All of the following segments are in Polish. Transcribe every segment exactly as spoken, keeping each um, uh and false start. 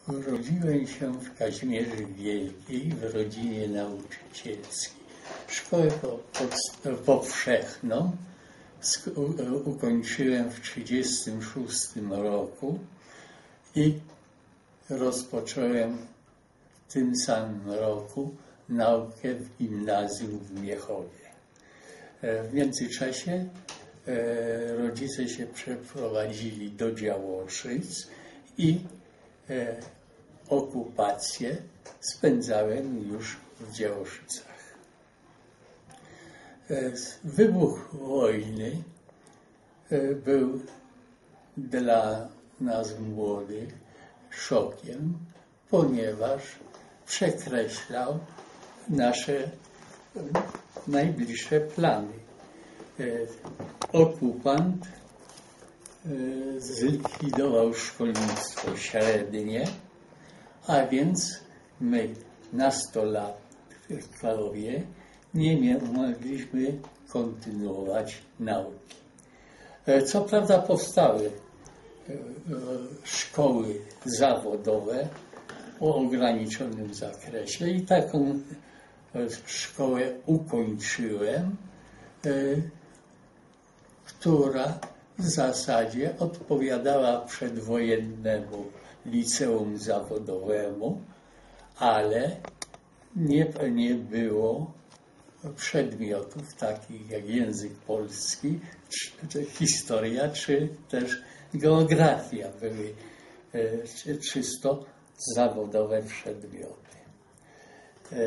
Urodziłem się w Kazimierzy Wielkiej w rodzinie nauczycielskiej. Szkołę powszechną ukończyłem w trzydziestym szóstym roku i rozpocząłem w tym samym roku naukę w gimnazjum w Miechowie. W międzyczasie rodzice się przeprowadzili do Działoszyc i okupację spędzałem już w Działoszycach. Wybuch wojny był dla nas młodych szokiem, ponieważ przekreślał nasze najbliższe plany. Okupant zlikwidował szkolnictwo średnie, a więc my, nastolatkowie, nie mogliśmy kontynuować nauki. Co prawda powstały szkoły zawodowe o ograniczonym zakresie i taką szkołę ukończyłem, która w zasadzie odpowiadała przedwojennemu liceum zawodowemu, ale nie, nie było przedmiotów takich jak język polski, czy, czy historia, czy też geografia. Były e, czysto zawodowe przedmioty. E,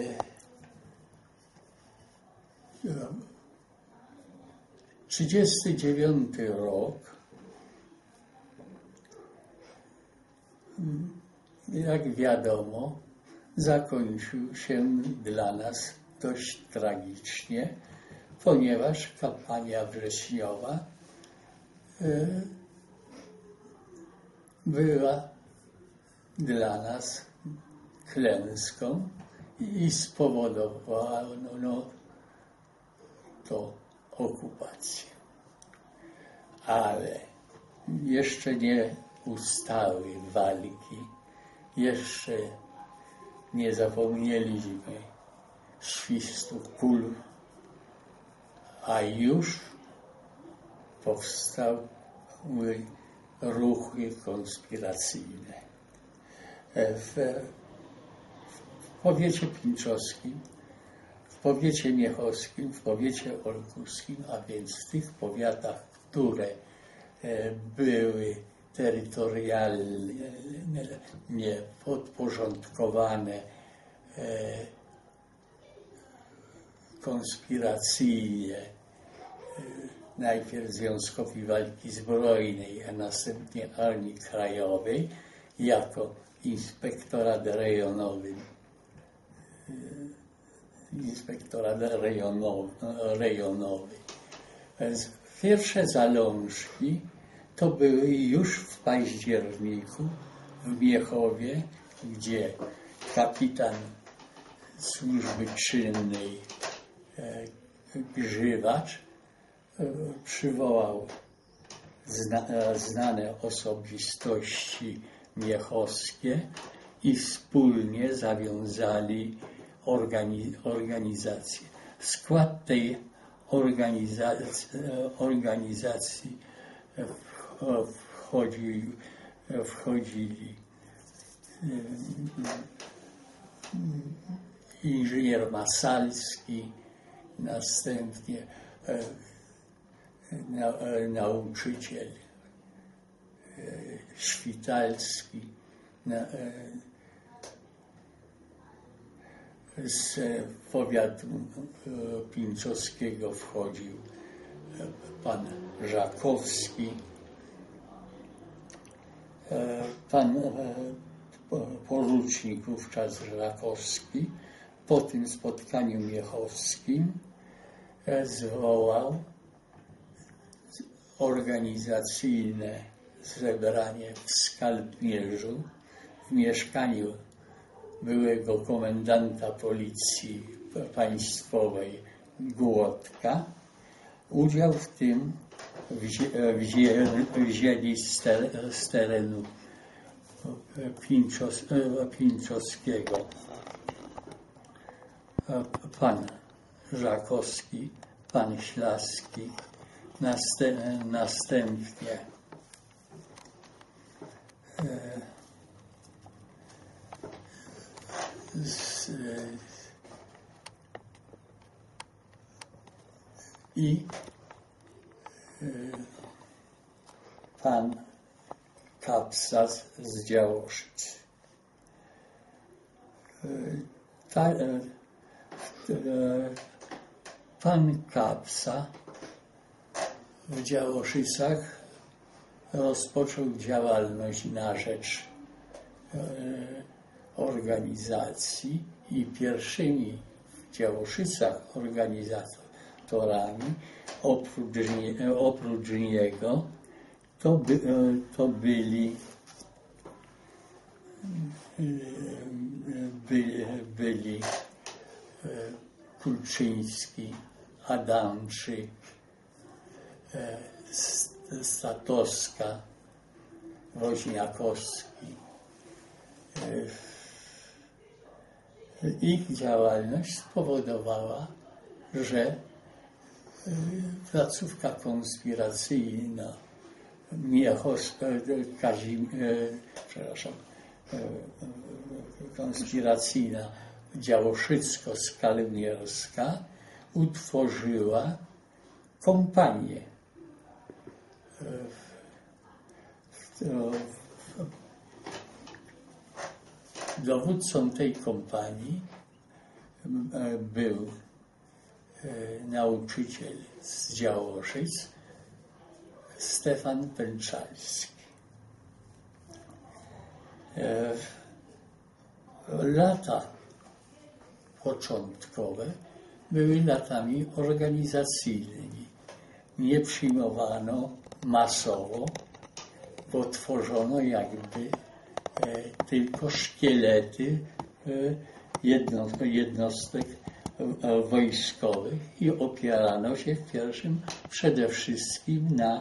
trzydziesty dziewiąty rok, jak wiadomo, zakończył się dla nas dość tragicznie, ponieważ kampania wrześniowa była dla nas klęską i spowodowało to okupację. Ale jeszcze nie ustały walki, jeszcze nie zapomnieliśmy świstu kul, a już powstały ruchy konspiracyjne. W, w powiecie pińczowskim, w powiecie miechowskim, w powiecie olkuskim, a więc w tych powiatach, które były terytorialnie podporządkowane konspiracyjnie najpierw Związkowi Walki Zbrojnej, a następnie Armii Krajowej jako inspektorat rejonowy, inspektorat rejonowy, rejonowy. Pierwsze zalążki to były już w październiku w Miechowie, gdzie kapitan służby czynnej Grzywacz przywołał zna, znane osobistości miechowskie i wspólnie zawiązali organi, organizację. W skład tej organizacji, organizacji wchodzili, wchodzili inżynier Masalski, następnie na, nauczyciel Świtalski, na, z powiatu pińczowskiego wchodził pan Żakowski, pan porucznik wówczas Żakowski. Po tym spotkaniu miechowskim zwołał organizacyjne zebranie w Skalpmierzu w mieszkaniu byłego komendanta policji państwowej Głodka. Udział w tym wzięli z terenu Pińczos, Pińczowskiego, pan Żakowski, pan Ślaski, następ, następnie z, i pan Kapsa z Działoszyc. Ta, pan Kapsa w Działoszycach rozpoczął działalność na rzecz organizacji i pierwszymi w Działoszycach organizatorami oprócz, nie, oprócz niego to, by, to byli by, byli Kulczyński, Adamczyk, Statowska, Woźniakowski. Ich działalność spowodowała, że placówka konspiracyjna Miechos, Kazim, przepraszam, konspiracyjna Działoszycko-Skalmierska utworzyła kompanię. Dowódcą tej kompanii był nauczyciel z Działoszyc Stefan Pęczalski. Lata początkowe były latami organizacyjnymi. Nie przyjmowano masowo, bo tworzono jakby tylko szkielety jednostek wojskowych i opierano się w pierwszym przede wszystkim na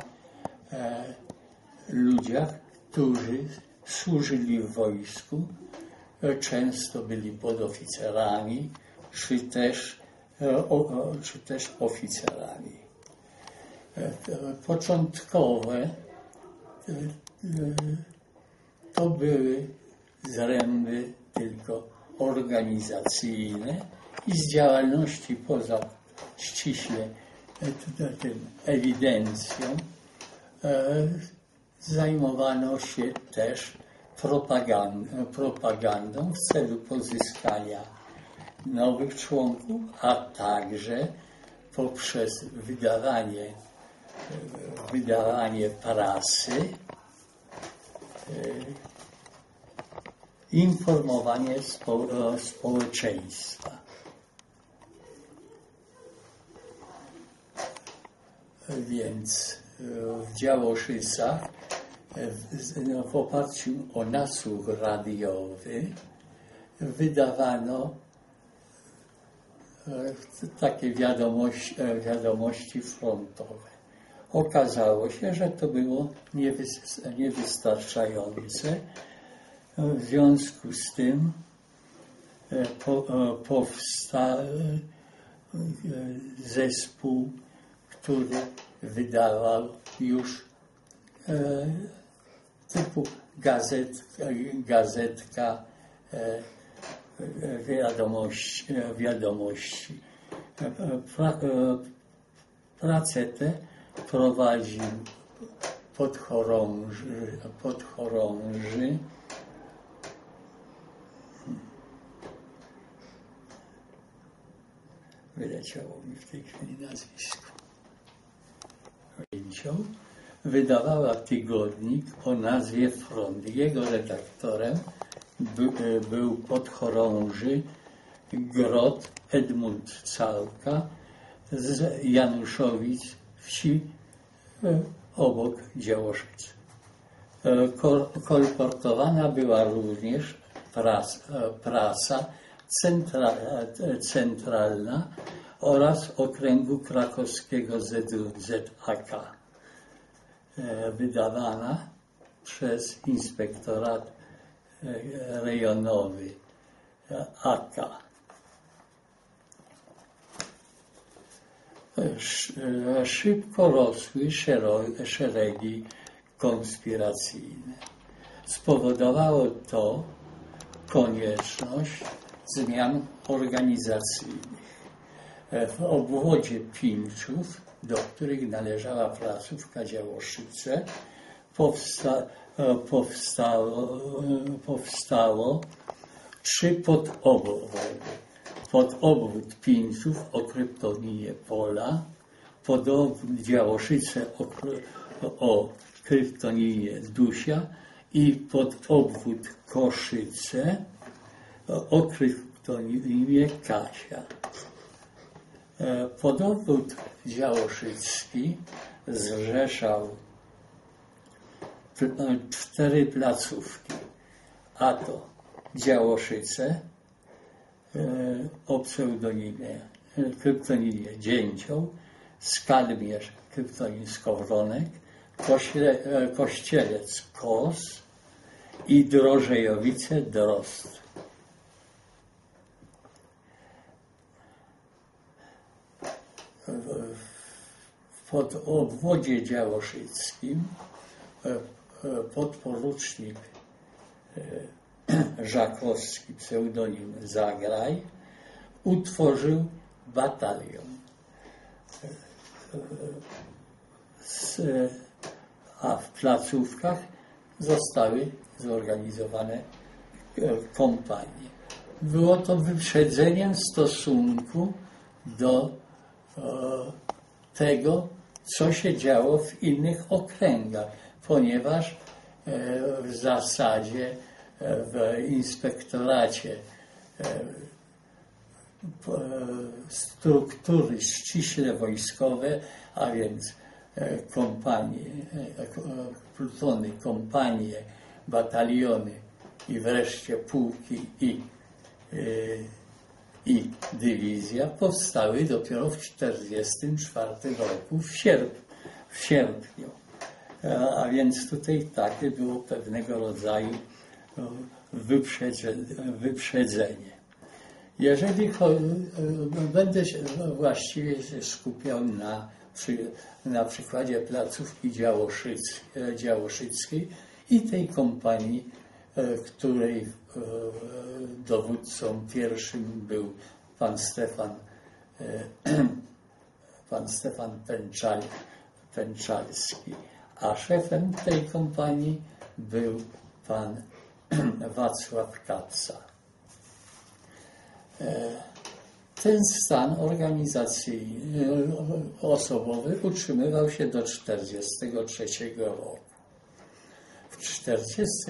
ludziach, którzy służyli w wojsku, często byli podoficerami, czy też, czy też oficerami. Początkowe to były zręby tylko organizacyjne i z działalności poza ściśle tym ewidencją zajmowano się też propagandą, propagandą w celu pozyskania nowych członków, a także poprzez wydawanie, wydawanie prasy, informowanie spo, społeczeństwa. Więc w Działoszycach w, w oparciu o nasłuch radiowy wydawano takie wiadomości, wiadomości frontowe. Okazało się, że to było niewystarczające. W związku z tym po, powstał zespół, który wydawał już typu gazet, gazetka wiadomości. wiadomości. Pra, pracę tę prowadził podchorąży, podchorąży wyleciało mi w tej chwili nazwisko. Wydawała tygodnik o nazwie Front. Jego redaktorem by, był podchorąży Grot Edmund Calka z Januszowic, wsi obok Działoszyc. Kolportowana była również prasa, prasa centra, centralna oraz okręgu krakowskiego Z A K, wydawana przez Inspektorat rejonowy A K. Szybko rosły szeregi konspiracyjne. Spowodowało to konieczność zmian organizacyjnych. W obwodzie Pińczów, do których należała placówka Działoszyce, powsta, powstało, powstało trzy podobwody. Podobwód Pińczów o kryptonimie Pola, podobwód Działoszyce o, o kryptonimie Dusia i podobwód Koszyce o kryptonimie Kasia. Podobwód Działoszycki zrzeszał cztery placówki, a to Działoszyce o pseudonimie, kryptonimie Dzięcioł, Skalmierz, kryptonim Skowronek, Kośle, Kościelec Kos i Drożejowice Drozd. W obwodzie działoszyckim podporucznik Żakowski, pseudonim Zagraj, utworzył batalion. A w placówkach zostały zorganizowane kompanie. Było to wyprzedzeniem w stosunku do tego, co się działo w innych okręgach, ponieważ w zasadzie w inspektoracie struktury ściśle wojskowe, a więc kompanie, plutony, kompanie, bataliony i wreszcie pułki i, i dywizja powstały dopiero w tysiąc dziewięćset czterdziestym czwartym roku w, sierp, w sierpniu. A więc tutaj takie było pewnego rodzaju wyprzedzenie. Jeżeli będę się właściwie się skupiał na, na przykładzie placówki Działoszyckiej i tej kompanii, której dowódcą pierwszym był pan Stefan, pan Stefan Pęczal, Pęczalski, a szefem tej kompanii był pan Wacław Kapsa. Ten stan organizacyjny, osobowy utrzymywał się do tysiąc dziewięćset czterdziestego trzeciego roku. W tysiąc dziewięćset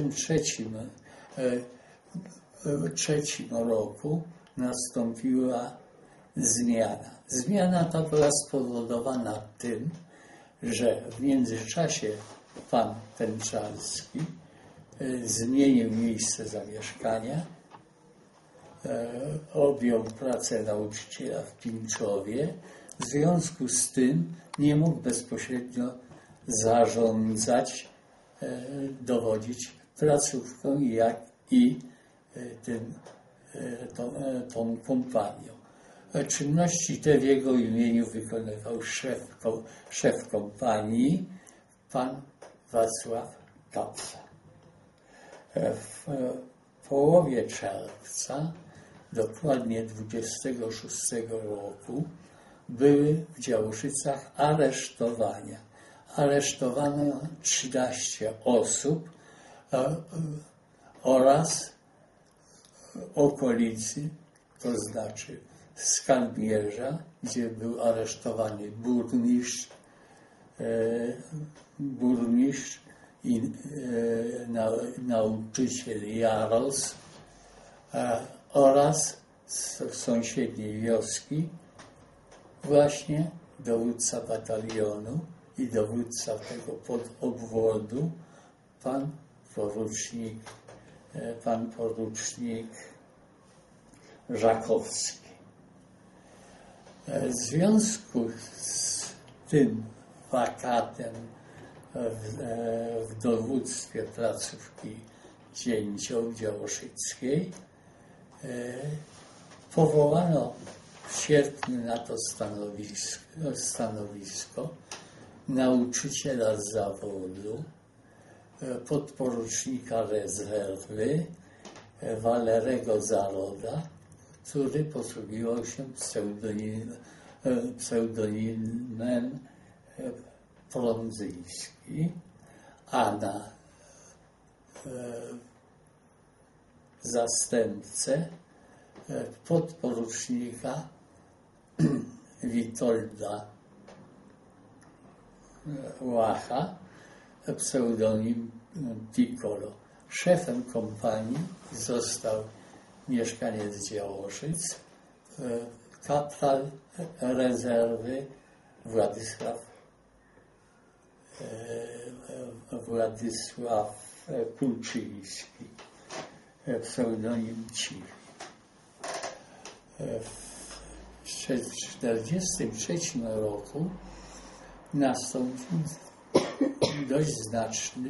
czterdziestym trzecim roku nastąpiła zmiana. Zmiana ta była spowodowana tym, że w międzyczasie pan Pęczalski zmienił miejsce zamieszkania, objął pracę nauczyciela w Pińczowie. W związku z tym nie mógł bezpośrednio zarządzać, dowodzić placówką, jak i tym, tą, tą kompanią. Czynności te w jego imieniu wykonywał szef, szef kompanii, pan Wacław Kapsa. W połowie czerwca, dokładnie dwudziestego szóstego roku, były w Działoszycach aresztowania. Aresztowano trzynaście osób oraz okolicy, to znaczy Skalmierza, gdzie był aresztowany burmistrz, burmistrz i na, nauczyciel Jaros oraz z sąsiedniej wioski właśnie dowódca batalionu i dowódca tego podobwodu, pan porucznik, pan porucznik Żakowski. W związku z tym wakatem w, w dowództwie placówki dzielnicy działoszyckiej. Powołano w sierpniu na to stanowisko, stanowisko nauczyciela z zawodu, podporucznika rezerwy Walerego Zaroda, który posługiwał się pseudonim, pseudonimem Prądzyjski, a na zastępcę podporucznika Witolda Łacha, pseudonim Piccolo. Szefem kompanii został mieszkaniec Działoszyc, kapral rezerwy Władysław Władysław Kulczyński, pseudonim Cichy. W tysiąc dziewięćset czterdziestym trzecim roku nastąpił dość znaczny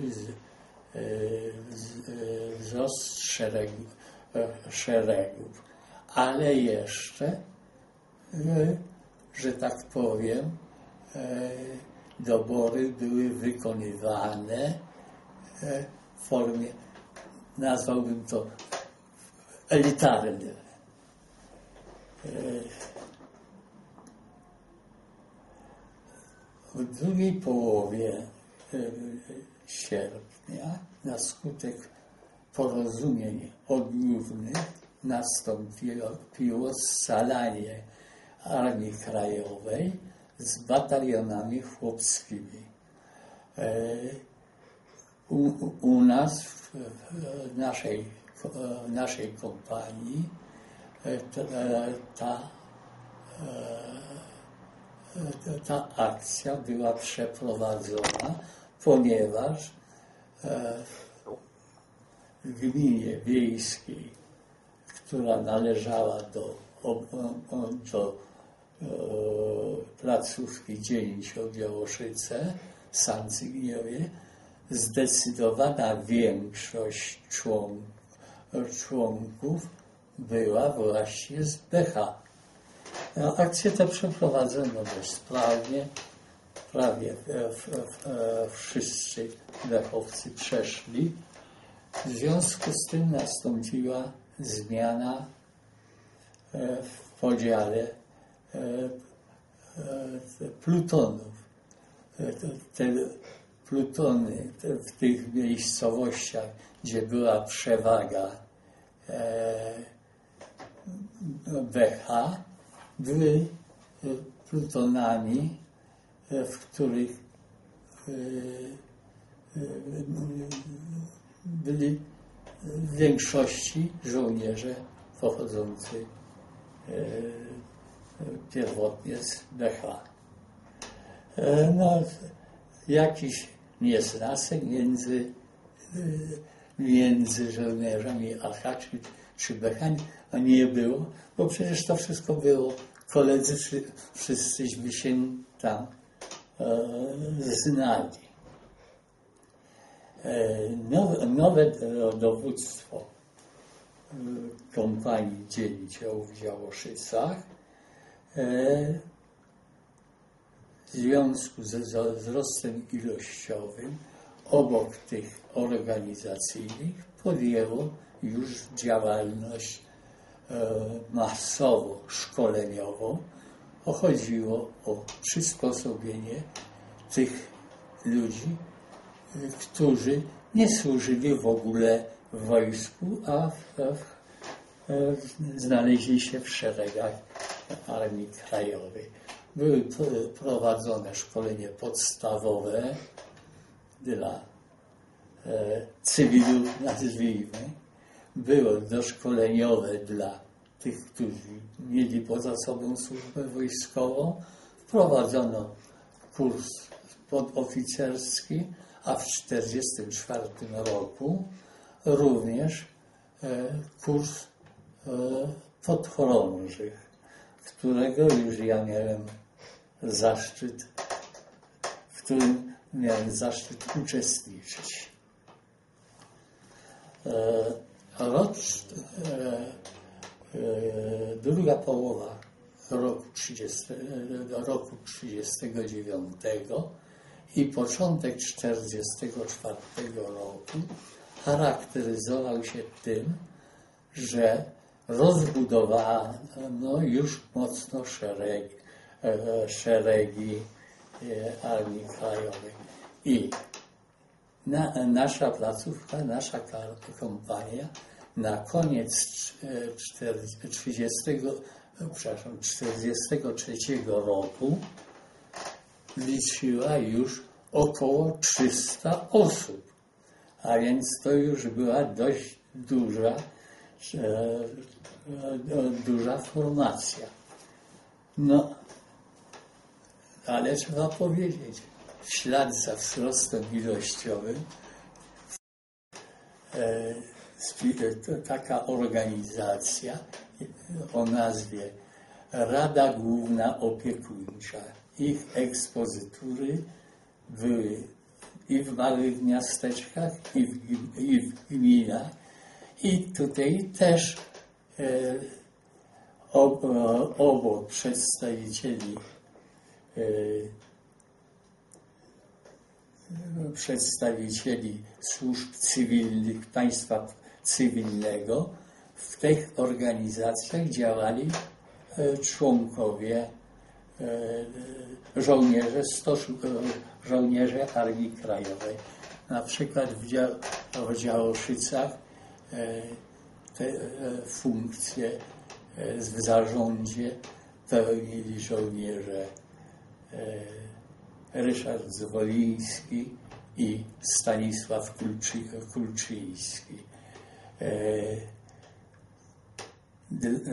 wzrost szeregu, szeregów, ale jeszcze, że tak powiem, dobory były wykonywane w formie, nazwałbym to, elitarnej. W drugiej połowie sierpnia na skutek porozumień odgórnych nastąpiło scalanie Armii Krajowej z batalionami chłopskimi. U, u nas, w naszej, w naszej kompanii, ta, ta, ta akcja była przeprowadzona, ponieważ w gminie wiejskiej, która należała do, do placówki dzielnicy Działoszyce, Sancygniowie, zdecydowana większość członków, członków była właśnie z B H. Akcję tę przeprowadzono bezprawnie. Prawie wszyscy lechowcy przeszli. W związku z tym nastąpiła zmiana w podziale plutonów. Te plutony w tych miejscowościach, gdzie była przewaga B H, były plutonami, w których byli w większości żołnierze pochodzący pierwotnie z B H. No, jakiś niesnasek między, między żołnierzami A H czy, czy B H nie było, bo przecież to wszystko było, koledzy wszyscyśmy się tam e, znali. E, nowe, nowe dowództwo kompanii dzielniczej w Działoszycach e, w związku ze wzrostem ilościowym obok tych organizacyjnych podjęło już działalność masowo szkoleniową. Chodziło o przysposobienie tych ludzi, którzy nie służyli w ogóle w wojsku, a w, w, znaleźli się w szeregach Armii Krajowej. Były prowadzone szkolenie podstawowe dla e, cywilów, nazwijmy. Było doszkoleniowe dla tych, którzy mieli poza sobą służbę wojskową. Wprowadzono kurs podoficerski, a w tysiąc dziewięćset czterdziestym czwartym roku również e, kurs e, podchorążych, którego już ja miałem zaszczyt, w którym miałem zaszczyt uczestniczyć. Rok, druga połowa roku trzydziestego, roku trzydziestego dziewiątego i początek czterdziestego czwartego roku charakteryzował się tym, że rozbudowano już mocno szereg, szeregi Armii Krajowej. I na, nasza placówka, nasza kompania na koniec trzydziestego, przepraszam, czterdziestego trzeciego roku liczyła już około trzysta osób, a więc to już była dość duża, duża formacja. No, ale trzeba powiedzieć, w ślad za wzrostem ilościowym taka organizacja o nazwie Rada Główna Opiekuńcza. Ich ekspozytury były i w małych miasteczkach, i w, i w gminach. I tutaj też e, ob, obok przedstawicieli e, przedstawicieli służb cywilnych, państwa cywilnego, w tych organizacjach działali członkowie, żołnierze, stosu, żołnierze Armii Krajowej. Na przykład w, Dzia w Działoszycach te funkcje w zarządzie pełnili żołnierze Ryszard Zwoliński i Stanisław Kulczy, Kulczyński. E, d, e,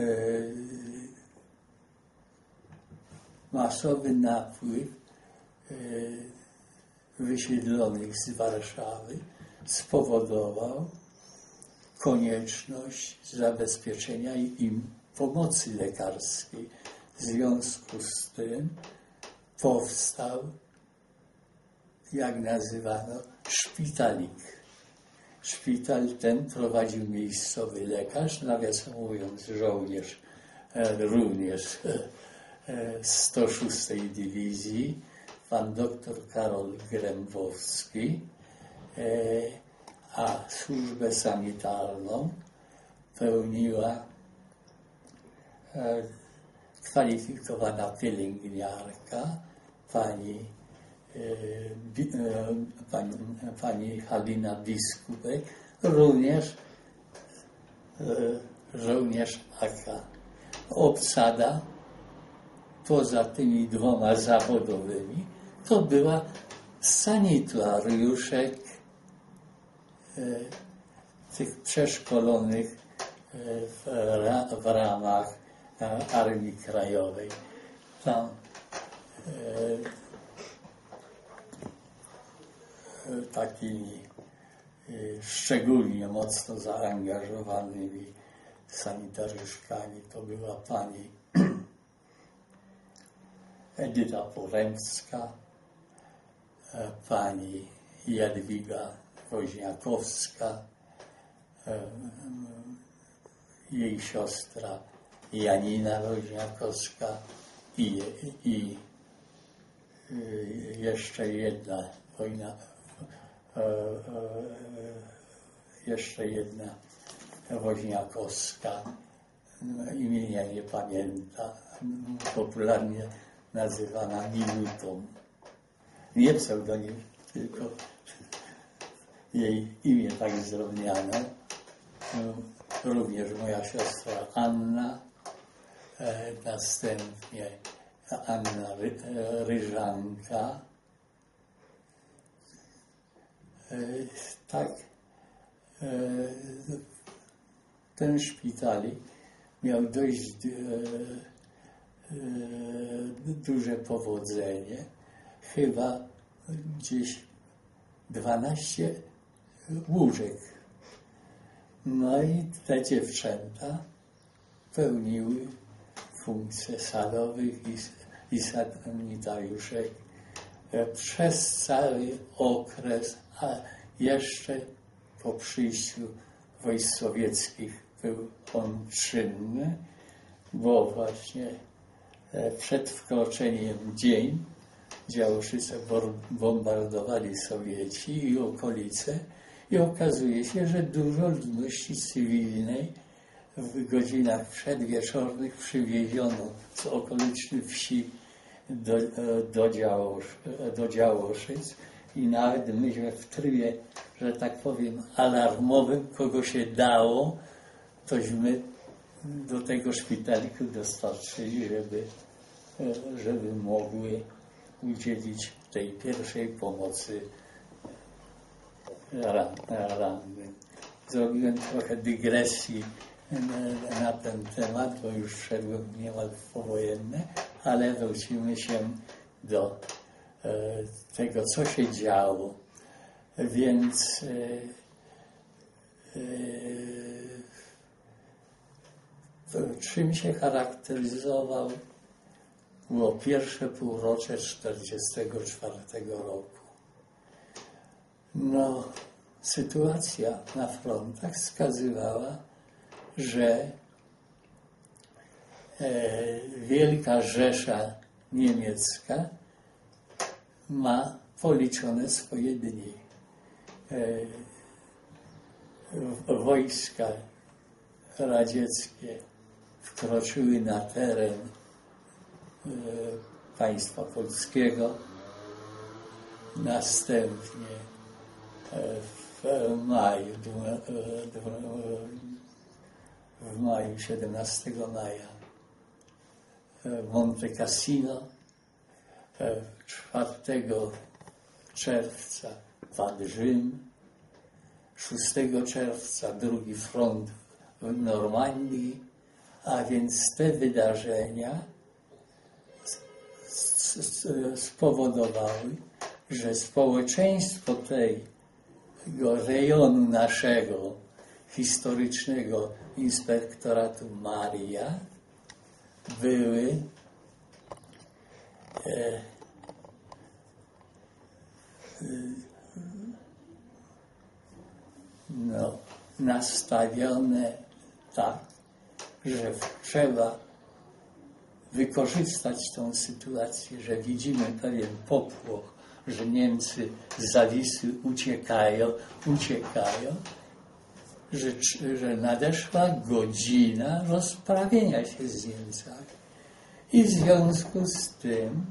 masowy napływ e, wysiedlonych z Warszawy spowodował konieczność zabezpieczenia im pomocy lekarskiej. W związku z tym powstał, jak nazywano, szpitalik. Szpital ten prowadził miejscowy lekarz, nawiasem mówiąc żołnierz, również sto szóstej Dywizji, pan doktor Karol Grębowski, a służbę sanitarną pełniła kwalifikowana pielęgniarka, pani, pani, pani Halina Biskupek, również żołnierz A K. Obsada, poza tymi dwoma zawodowymi, to była sanitariuszek tych przeszkolonych w, w ramach Armii Krajowej. Tam e, takimi e, szczególnie mocno zaangażowanymi sanitariuszkami to była pani Edyta Poremska, e, pani Jadwiga Woźniakowska, e, jej siostra Janina Woźniakowska i, i, i jeszcze jedna wojna, e, e, jeszcze jedna Woźniakowska, imienia nie pamiętam, popularnie nazywana Minutą. Nie pseudonim, tylko jej imię tak zrozumiano. Również moja siostra Anna, e, następnie Anna Ry, e, Ryżanka. E, tak, e, ten szpitalik miał dość e, e, duże powodzenie. Chyba gdzieś dwanaście łóżek. No i te dziewczęta pełniły funkcje salowych i, i sanitariuszek przez cały okres, a jeszcze po przyjściu wojsk sowieckich był on czynny, bo właśnie przed wkroczeniem dzień Działoszyce bombardowali Sowieci i okolice i okazuje się, że dużo ludności cywilnej w godzinach przedwieczornych przywieziono z okolicznych wsi do, do, Działosz, do Działoszyc i nawet myśmy w trybie, że tak powiem, alarmowym, kogo się dało, tośmy do tego szpitaliku dostarczyli, żeby, żeby mogły udzielić tej pierwszej pomocy rannym. Zrobiłem trochę dygresji na, na ten temat, bo już wszedłem niemal w powojenne, ale wrócimy się do e, tego, co się działo. Więc e, e, czym się charakteryzował było pierwsze półrocze tysiąc dziewięćset czterdziestego czwartego roku. No, sytuacja na frontach wskazywała, że e, Wielka Rzesza Niemiecka ma policzone swoje dni. E, wojska radzieckie wkroczyły na teren e, państwa polskiego, następnie w maju, w maju, siedemnastego maja w Monte Cassino, czwartego czerwca Wawrzyn, szóstego czerwca drugi front w Normandii, a więc te wydarzenia spowodowały, że społeczeństwo tego rejonu naszego historycznego inspektoratu Maria były e, no, nastawione tak, że trzeba wykorzystać tą sytuację, że widzimy pewien popłoch, że Niemcy z Zawisy uciekają, uciekają, że, że nadeszła godzina rozprawienia się z Niemcami. I w związku z tym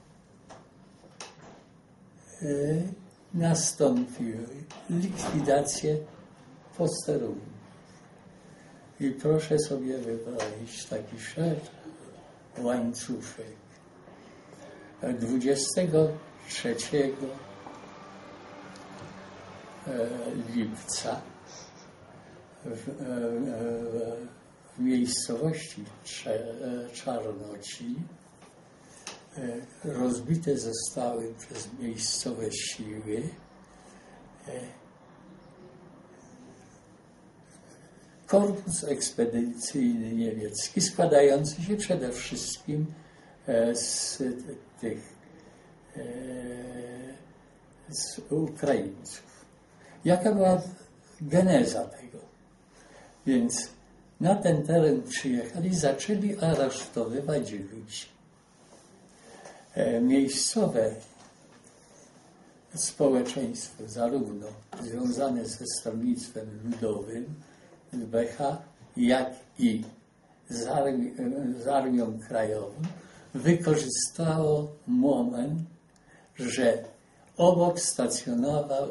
y, nastąpiły likwidacje posterunków. I proszę sobie wyobrazić taki szereg łańcuszek. dwudziestego trzeciego lipca w, w miejscowości Czarnoci rozbite zostały przez miejscowe siły korpus ekspedycyjny niemiecki, składający się przede wszystkim z tych z Ukraińców. Jaka była geneza tego? Więc na ten teren przyjechali i zaczęli aresztowywać ludzi. Miejscowe społeczeństwo, zarówno związane ze stronnictwem ludowym z Becha, jak i z, armi z Armią Krajową, wykorzystało moment, że obok stacjonował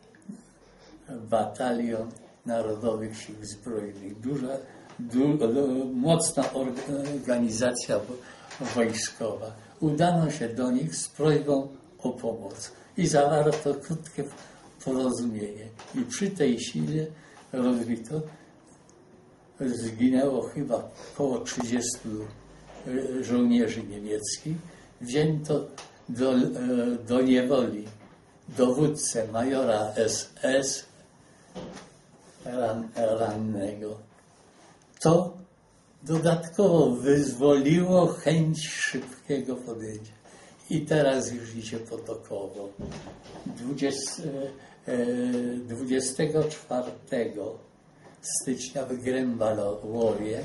batalion Narodowych Sił Zbrojnych. Duża, du, mocna organizacja wojskowa. Udano się do nich z prośbą o pomoc i zawarto krótkie porozumienie. I przy tej sile rozbito, zginęło chyba około trzydziestu żołnierzy niemieckich. Wzięto do, do niewoli dowódcę majora S S ran, rannego. To dodatkowo wyzwoliło chęć szybkiego podjęcia. I teraz już idzie potokowo. dwudziestego czwartego stycznia w Grębalowie.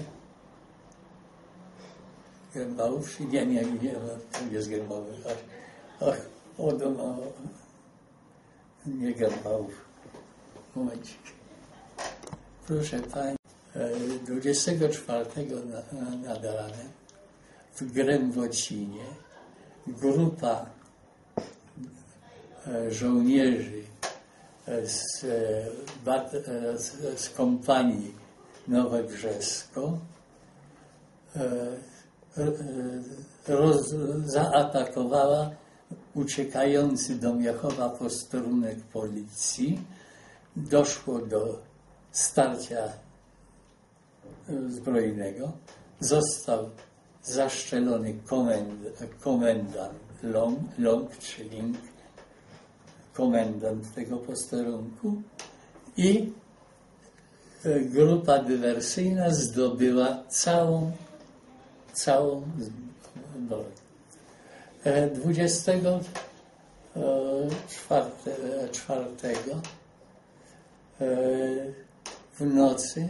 Grębałów? Nie, nie, nie, to jest Grębały. Ach, o, no, nie Grębałów. Momencik. Proszę Pani, dwudziestego czwartego nad ranem w Grębocinie grupa żołnierzy z, z, z kompanii Nowe Brzesko roz, zaatakowała uciekający do Miechowa posterunek policji. Doszło do starcia zbrojnego. Został zaszczelony komend, komendant Long, Long czy Link, komendant tego posterunku, i grupa dywersyjna zdobyła całą, całą broń. dwudziestego czwartego w nocy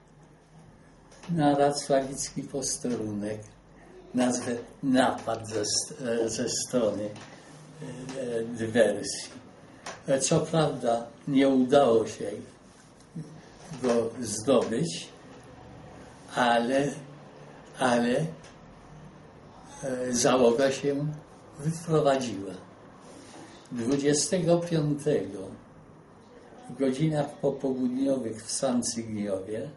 na racławicki posterunek nazwę napad ze, ze strony dywersji. Co prawda nie udało się go zdobyć, ale, ale załoga się wyprowadziła. dwudziestego piątego w godzinach popołudniowych w Sancygniowie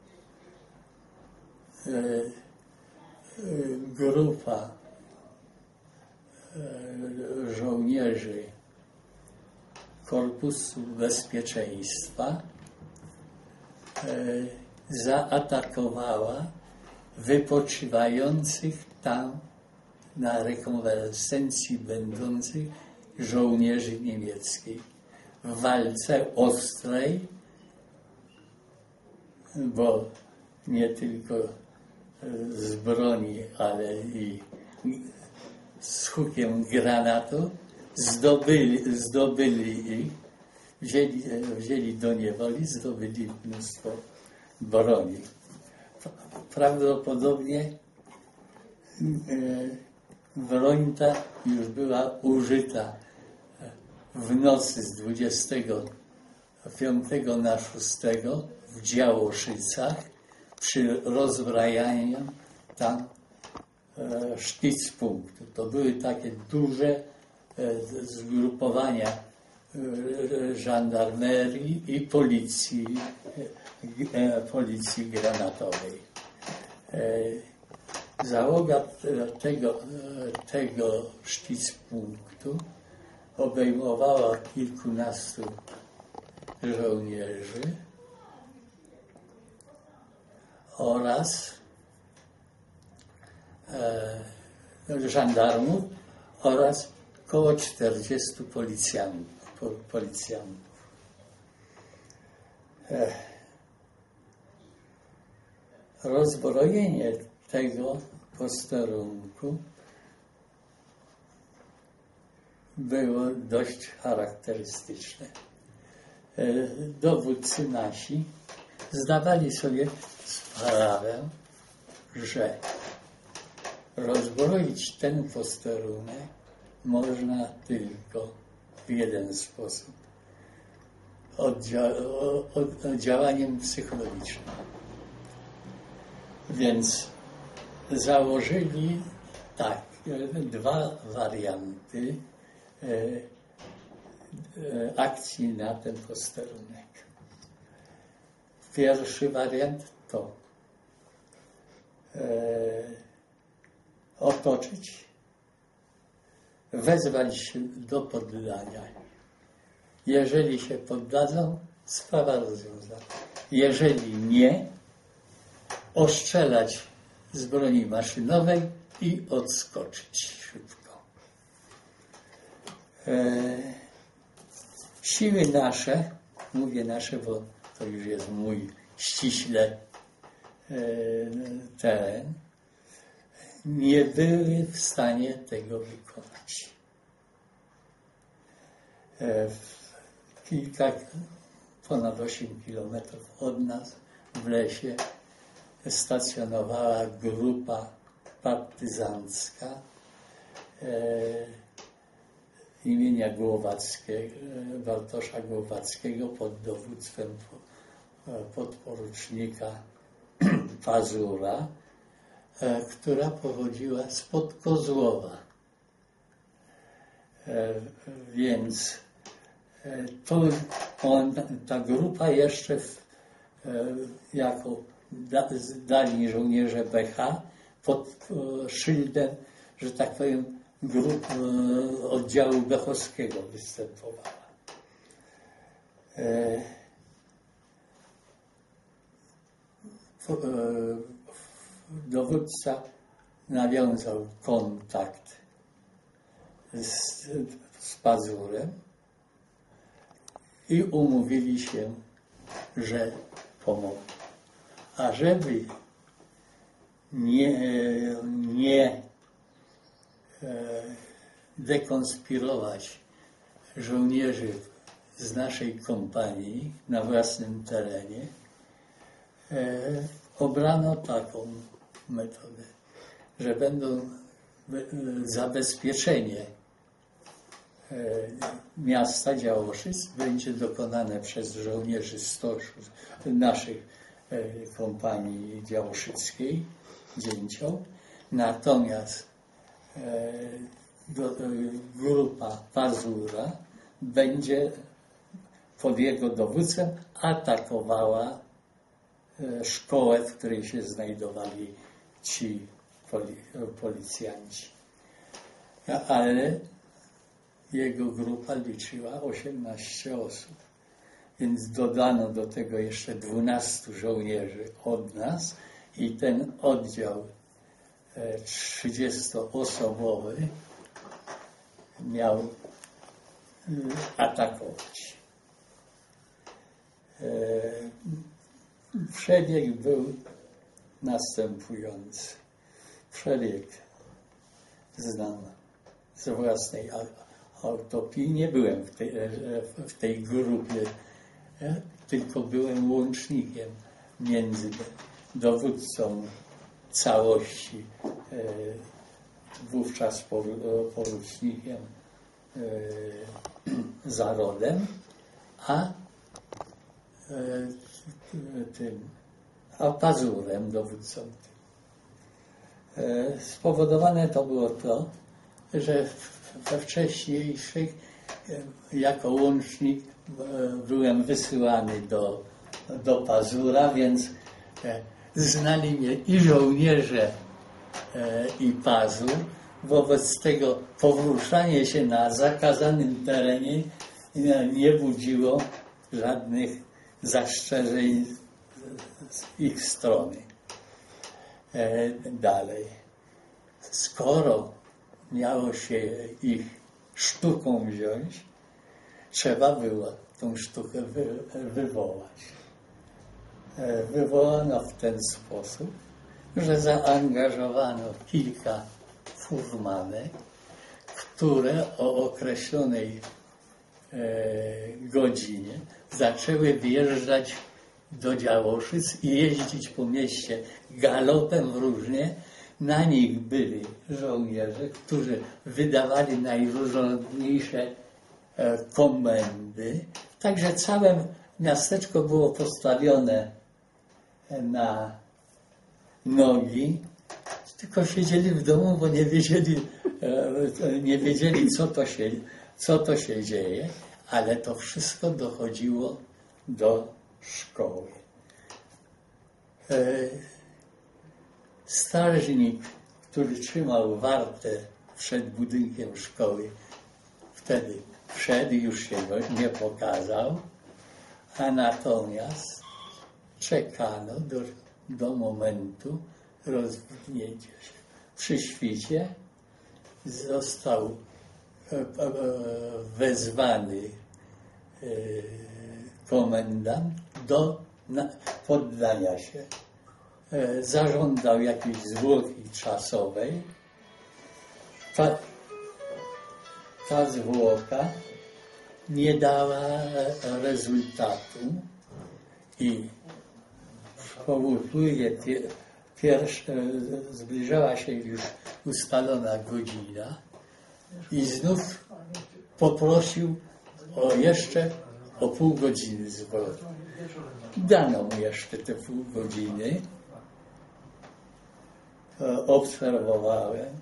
grupa żołnierzy Korpusu Bezpieczeństwa zaatakowała wypoczywających tam na rekonwalescencji będących żołnierzy niemieckich w walce ostrej, bo nie tylko z broni, ale i z hukiem granatu zdobyli, zdobyli ich, wzięli, wzięli do niewoli, zdobyli mnóstwo broni. Prawdopodobnie broń ta już była użyta w nocy z dwudziestego piątego na szóstego w Działoszycach przy rozbrajaniu tam e, szpitzpunktu. To były takie duże e, zgrupowania e, żandarmerii i policji, e, policji granatowej. E, załoga tego, tego szpitzpunktu obejmowała kilkunastu żołnierzy oraz e, żandarmów oraz około czterdziestu policjantów. policjantów. E, rozbrojenie tego posterunku było dość charakterystyczne. E, dowódcy nasi zdawali sobie sprawę, że rozbroić ten posterunek można tylko w jeden sposób. Oddzia- od, od działaniem psychologicznym. Więc założyli tak, dwa warianty e, e, akcji na ten posterunek. Pierwszy wariant to e, otoczyć, wezwać się do poddania. Jeżeli się poddadzą, sprawa rozwiązana. Jeżeli nie, ostrzelać z broni maszynowej i odskoczyć szybko. E, siły nasze, mówię nasze, bo to już jest mój ściśle e, teren, nie były w stanie tego wykonać. E, kilka, ponad osiem kilometrów od nas w lesie stacjonowała grupa partyzancka e, imienia Głowackiego, Bartosza Głowackiego pod dowództwem podporucznika Pazura, e, która pochodziła spod Kozłowa. E, więc e, to on, ta grupa jeszcze w, e, jako da, zdalni żołnierze B H pod e, szyldem, że tak powiem, grup e, oddziału bechowskiego występowała. E, f, e, dowódca nawiązał kontakt z, z Pazurem i umówili się, że pomogą. A żeby nie, nie dekonspirować żołnierzy z naszej kompanii na własnym terenie, obrano taką metodę, że będą zabezpieczenie miasta Działoszyc będzie dokonane przez żołnierzy stoszu naszych kompanii działoszyckiej, Dzięcioł, natomiast grupa Pazura będzie pod jego dowództwem atakowała szkołę, w której się znajdowali ci policjanci. Ale jego grupa liczyła osiemnaście osób, więc dodano do tego jeszcze dwunastu żołnierzy od nas i ten oddział trzydziestoosobowy miał atakować. Przebieg był następujący. Przebieg znam z własnej autopii. Nie byłem w tej, w tej grupie, tylko byłem łącznikiem między dowódcą całości, wówczas porucznikiem Zarodem, a tym, a Pazurem, dowódcą tym. Spowodowane to było to, że we wcześniejszych jako łącznik byłem wysyłany do, do Pazura, więc znali mnie i żołnierze, i Pazur. Wobec tego poruszanie się na zakazanym terenie nie budziło żadnych zastrzeżeń z ich strony. Dalej. Skoro miało się ich sztuką wziąć, trzeba było tą sztukę wy, wywołać. Wywołano w ten sposób, że zaangażowano kilka furmanek, które o określonej e, godzinie zaczęły wjeżdżać do Działoszyc i jeździć po mieście galopem różnie. Na nich byli żołnierze, którzy wydawali najróżniejsze e, komendy. Także całe miasteczko było postawione na nogi, tylko siedzieli w domu, bo nie wiedzieli, e, nie wiedzieli co, to się, co to się dzieje, ale to wszystko dochodziło do szkoły. E, strażnik, który trzymał wartę przed budynkiem szkoły, wtedy wszedł, już się nie pokazał, a natomiast czekano do, do momentu rozwinięcia się. Przy świcie został wezwany komendant do poddania się. Zażądał jakiejś zwłoki czasowej. Ta, ta zwłoka nie dała rezultatu i po upływie pierwsze, zbliżała się już ustalona godzina i znów poprosił o jeszcze o pół godziny zwrotu. Dano mu jeszcze te pół godziny. Obserwowałem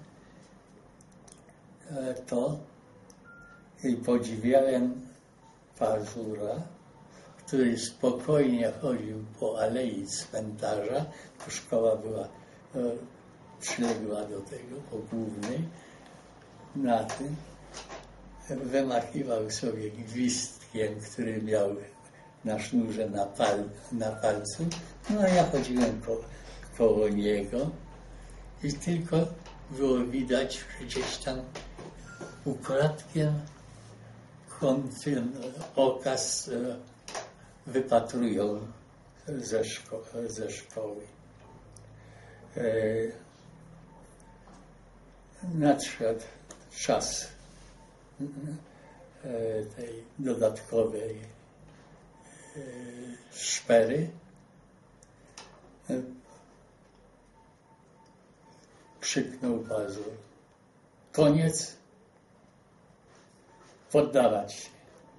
to i podziwiałem Pazura, który spokojnie chodził po alei cmentarza, bo szkoła była przyległa do tego, po głównej, na tym wymachiwał sobie gwizdkiem, który miał na sznurze na, pal, na palcu. No a ja chodziłem ko, koło niego i tylko było widać, że gdzieś tam ukradkiem kątem oka wypatrują ze, szko ze szkoły. E, nadszedł czas e, tej dodatkowej e, szpery. E, krzyknął Pazur. Koniec. Poddawać się.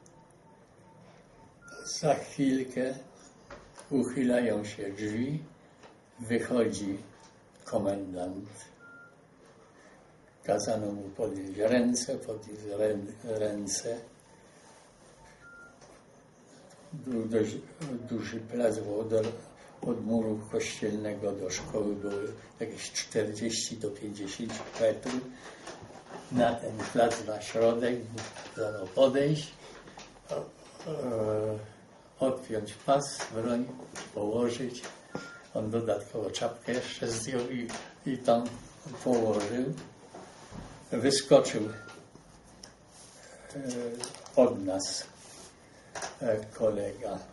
Za chwilkę uchylają się drzwi, wychodzi komendant. Kazano mu podnieść ręce, podnieść ręce. Był dość duży plac, bo od, od muru kościelnego do szkoły było jakieś czterdzieści do pięćdziesięciu metrów. Na ten plac, na środek, kazano podejść, odpiąć pas, broń, położyć. On dodatkowo czapkę jeszcze zdjął i, i tam położył. Wyskoczył od nas kolega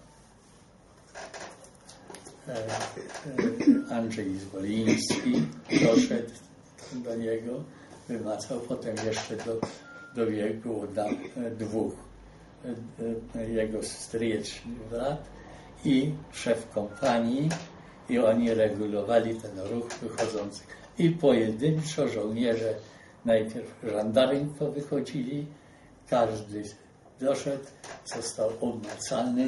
Andrzej Zwoliński, doszedł do niego, wymacał, potem jeszcze do, dobiegło dwóch jego stryjecznych lat i szef kompanii i oni regulowali ten ruch wychodzący. I pojedynczo żołnierze, najpierw żandarmi to wychodzili, każdy doszedł, został obmacany,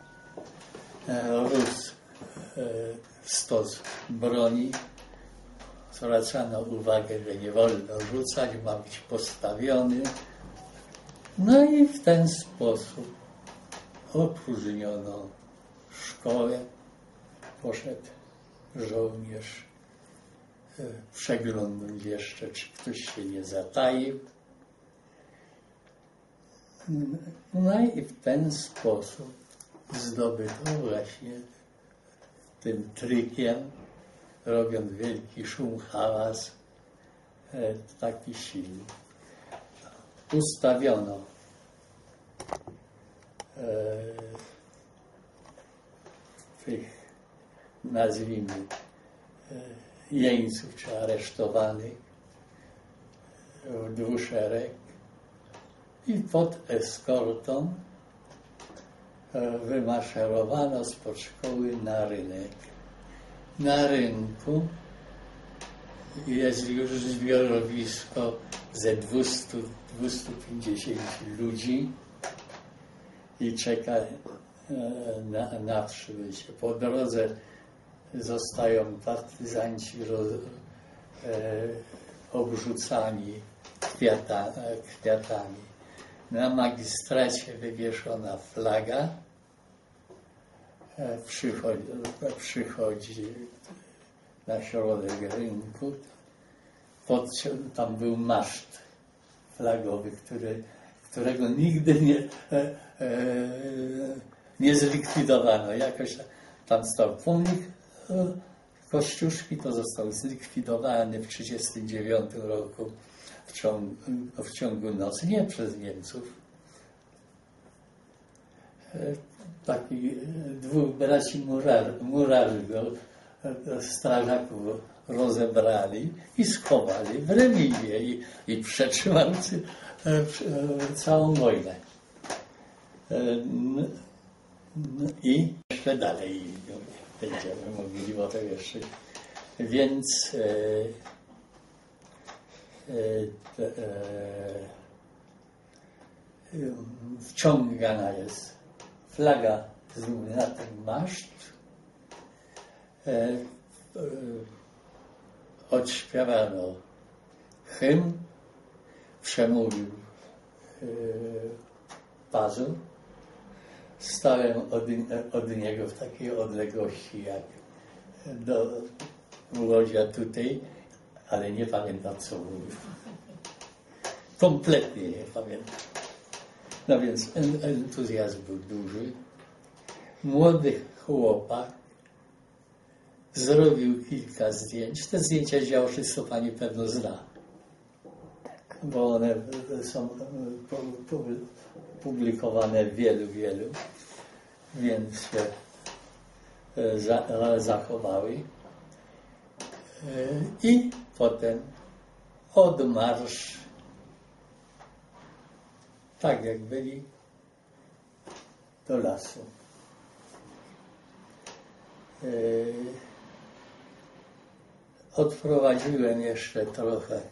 rósł stos broni, zwracano uwagę, że nie wolno rzucać, ma być postawiony. No i w ten sposób opróżniono szkołę. Poszedł żołnierz przeglądnąć jeszcze, czy ktoś się nie zataił. No i w ten sposób zdobyto właśnie tym trykiem, robiąc wielki szum, hałas, taki silny. Ustawiono tych, nazwijmy, jeńców czy aresztowanych w dwuszereg i pod eskortą wymaszerowano spod szkoły na rynek. Na rynku jest już zbiorowisko ze dwustu do dwustu pięćdziesięciu ludzi i czeka na, na przybycie. Po drodze zostają partyzanci roz, e, obrzucani kwiata, kwiatami. Na magistracie wywieszona flaga. E, przychodzi, przychodzi na środek rynku. Pod, tam był maszt flagowy, który, którego nigdy nie, e, e, nie zlikwidowano. Jakoś tam stał pomnik Kościuszki, to został zlikwidowany w tysiąc dziewięćset trzydziestym dziewiątym roku w ciągu, w ciągu nocy, nie przez Niemców. Taki dwóch braci murarzy, murarzy go, strażaków rozebrali i schowali w Remiwie i, i przetrzymali całą wojnę. No, no i jeszcze dalej będziemy mówili o tym jeszcze. Więc e, e, e, wciągana jest flaga z dumny na ten maszt. E, e, odśpiewano hymn, przemówił e, Pazur. Stałem od, od niego w takiej odległości jak do Łodzia tutaj, ale nie pamiętam, co mówił. Kompletnie nie pamiętam. No więc entuzjazm był duży. Młody chłopak zrobił kilka zdjęć. Te zdjęcia działoszyństwo pani pewno zna, bo one są publikowane w wielu, wielu, więc się zachowały. I potem odmarsz, tak jak byli, do lasu. Odprowadziłem jeszcze trochę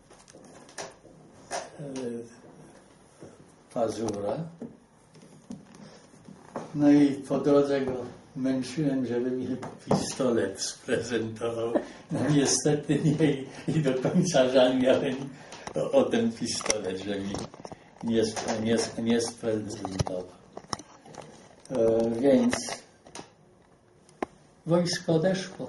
Pazura. No i po drodze go męczyłem, żeby mi pistolet sprezentował. No niestety nie i do końca żal miałem o, o ten pistolet, że mi nie, nie, nie sprezentował. E, więc wojsko odeszło.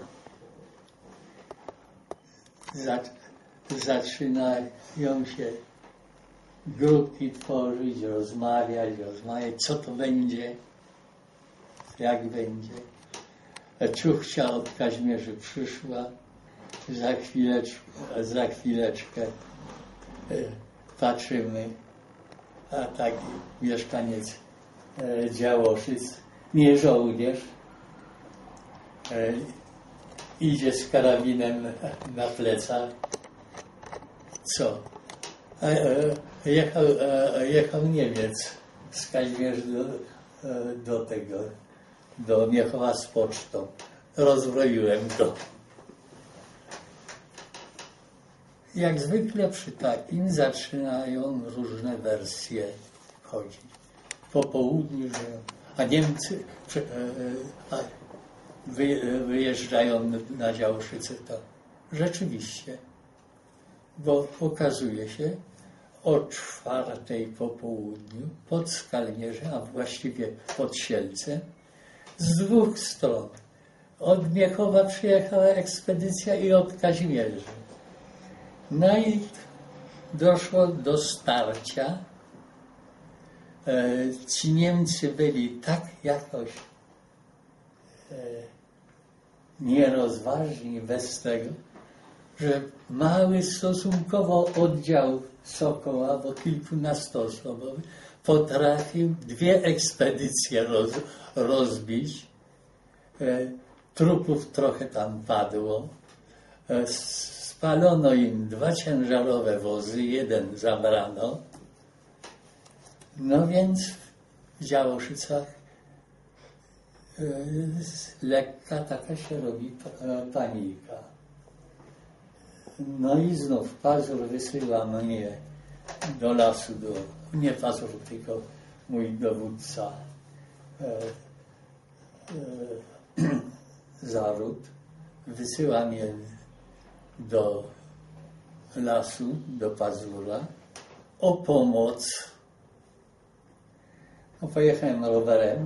Zac, zaczynają się grupki tworzyć, rozmawiać, rozmawiać, co to będzie, jak będzie. Ciuchcia od Kazimierzy przyszła, za chwileczkę, za chwileczkę e, patrzymy, a taki mieszkaniec e, Działoszyc, nie żołnierz, e, idzie z karabinem na plecach. Co? E, e, jechał, e, jechał Niemiec z Kazimierza do, e, do tego, do Miechowa z pocztą. Rozbroiłem go. Jak zwykle przy takim zaczynają różne wersje chodzić. Po południu, że, a Niemcy przy, e, a wy, wyjeżdżają na Działoszyce, to rzeczywiście, bo okazuje się o czwartej po południu pod Skalmierzem, a właściwie pod Sielcem, z dwóch stron. Od Miechowa przyjechała ekspedycja i od Kazimierzy. No i doszło do starcia. E, ci Niemcy byli tak jakoś e, nierozważni bez tego, że mały stosunkowo oddział Sokoła, bo kilkunastoosobowy, potrafił dwie ekspedycje roz, rozbić. E, trupów trochę tam padło. E, spalono im dwa ciężarowe wozy, jeden zabrano. No więc w Działoszycach e, lekka taka się robi panika. No i znów Pazur wysyła mnie do lasu, do, nie Pazur, tylko mój dowódca e, e, Zaród, wysyła mnie do lasu, do Pazura o pomoc. No, pojechałem rowerem,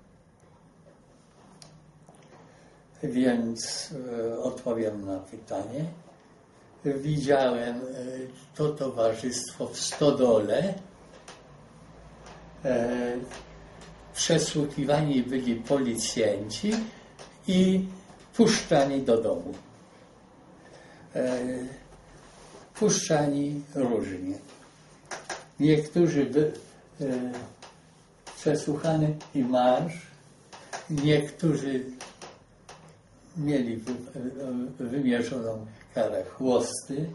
więc e, odpowiem na pytanie. Widziałem e, to towarzystwo w stodole. E, przesłuchiwani byli policjanci i puszczani do domu. E, puszczani różnie. Niektórzy by, e, przesłuchany i marsz, niektórzy mieli wy, e, wymierzoną karę chłosty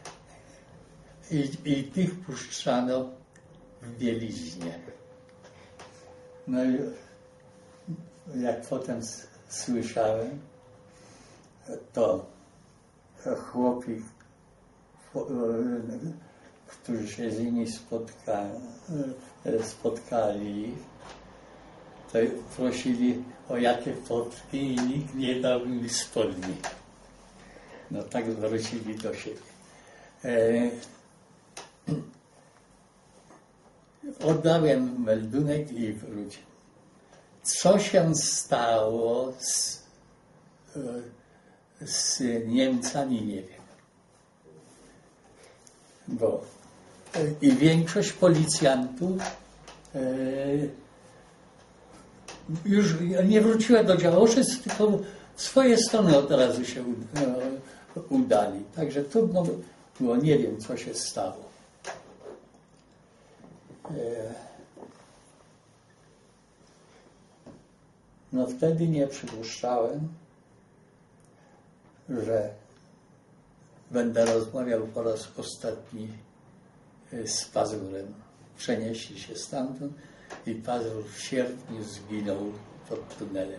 i, i tych puszczano w bieliźnie. No i jak potem słyszałem, to chłopi, którzy się z nimi spotka, spotkali, to prosili o jakie fotki i nikt nie dał im spodni. No tak wrócili do siebie. E, oddałem meldunek i wróciłem. Co się stało z, z Niemcami, nie wiem. Bo i większość policjantów e, już nie wróciła do Działoszyc, tylko w swoje strony od razu się udali. Także trudno było, nie wiem, co się stało. No wtedy nie przypuszczałem, że będę rozmawiał po raz ostatni z Pazurem. Przenieśli się stamtąd i Pazur w sierpniu zginął pod tunelem.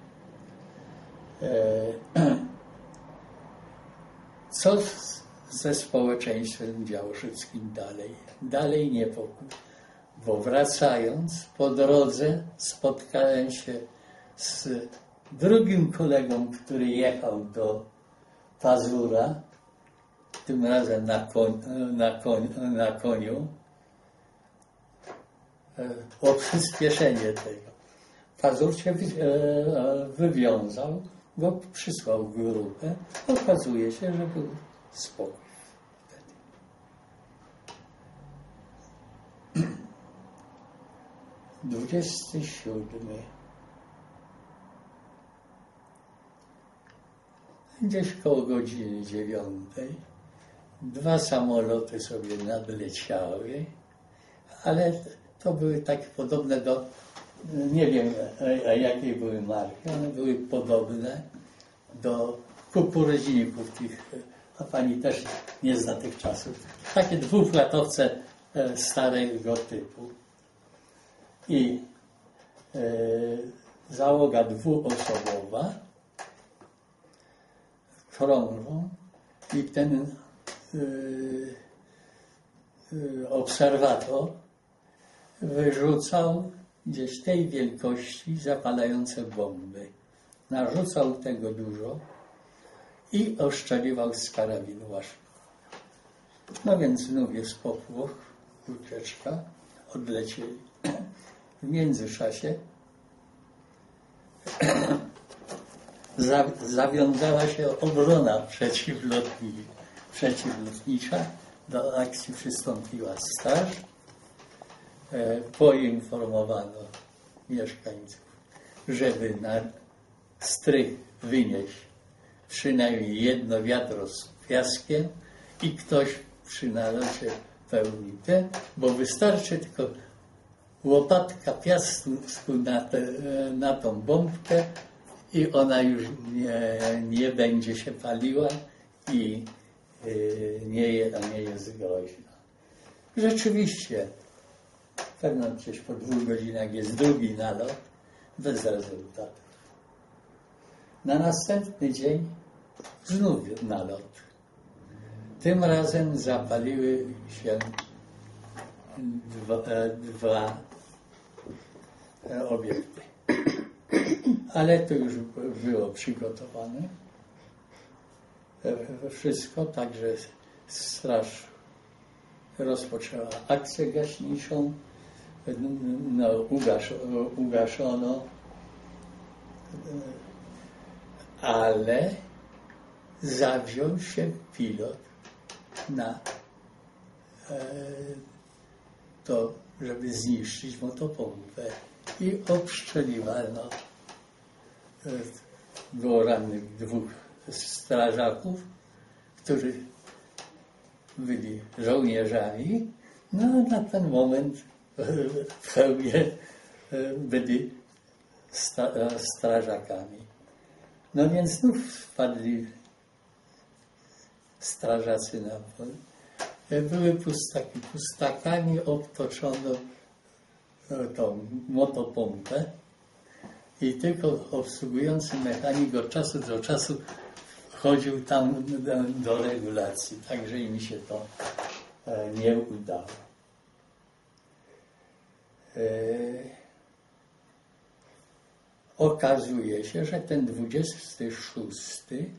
Co ze społeczeństwem działoszyckim dalej? Dalej niepokój, bo wracając po drodze spotkałem się z drugim kolegą, który jechał do Pazura, tym razem na, koń, na, koń, na koniu, o przyspieszenie tego. Pazur się wywiązał, go przysłał grupę. Okazuje się, że był spokój wtedy. dwudziesty siódmy. Gdzieś koło godziny dziewiątej dwa samoloty sobie nadleciały, ale to były takie podobne do, nie wiem jakiej były marki, one były podobne do kukurydzników tych, a pani też nie zna tych czasów. Takie dwuflatowce starego typu. I e, załoga dwuosobowa krążą i ten e, e, obserwator wyrzucał gdzieś tej wielkości zapalające bomby. Narzucał tego dużo i oszczeliwał z karabinu Łaszków. No więc znów jest popłoch, ucieczka, odlecieli. W międzyczasie zawiązała się obrona przeciwlotnicza. przeciwlotnicza. Do akcji przystąpiła straż. Poinformowano mieszkańców, żeby na strych wynieść przynajmniej jedno wiadro z piaskiem i ktoś przy nalocie pełni ten, bo wystarczy tylko łopatka piasku na, te, na tą bombkę i ona już nie, nie będzie się paliła i yy, nie, nie jest groźna. Rzeczywiście, pewno gdzieś po dwóch godzinach jest drugi nalot, bez rezultatów. Na następny dzień znów nalot. Tym razem zapaliły się dwa, dwa obiekty. Ale to już było przygotowane. Wszystko, także straż rozpoczęła akcję gaśniczą. No, ugaszono, ugaszono, ale zawziął się pilot na e, to, żeby zniszczyć motopompę i obstrzeliwano. E, było rannych dwóch strażaków, którzy byli żołnierzami. No na ten moment w pełni byli strażakami. No więc znów wpadli strażacy na pole. Były pustaki. Pustakami obtoczono tą motopompę i tylko obsługujący mechanik od czasu do czasu chodził tam do, do regulacji, także mi się to nie udało. Okazuje się, że ten dwudziesty szósty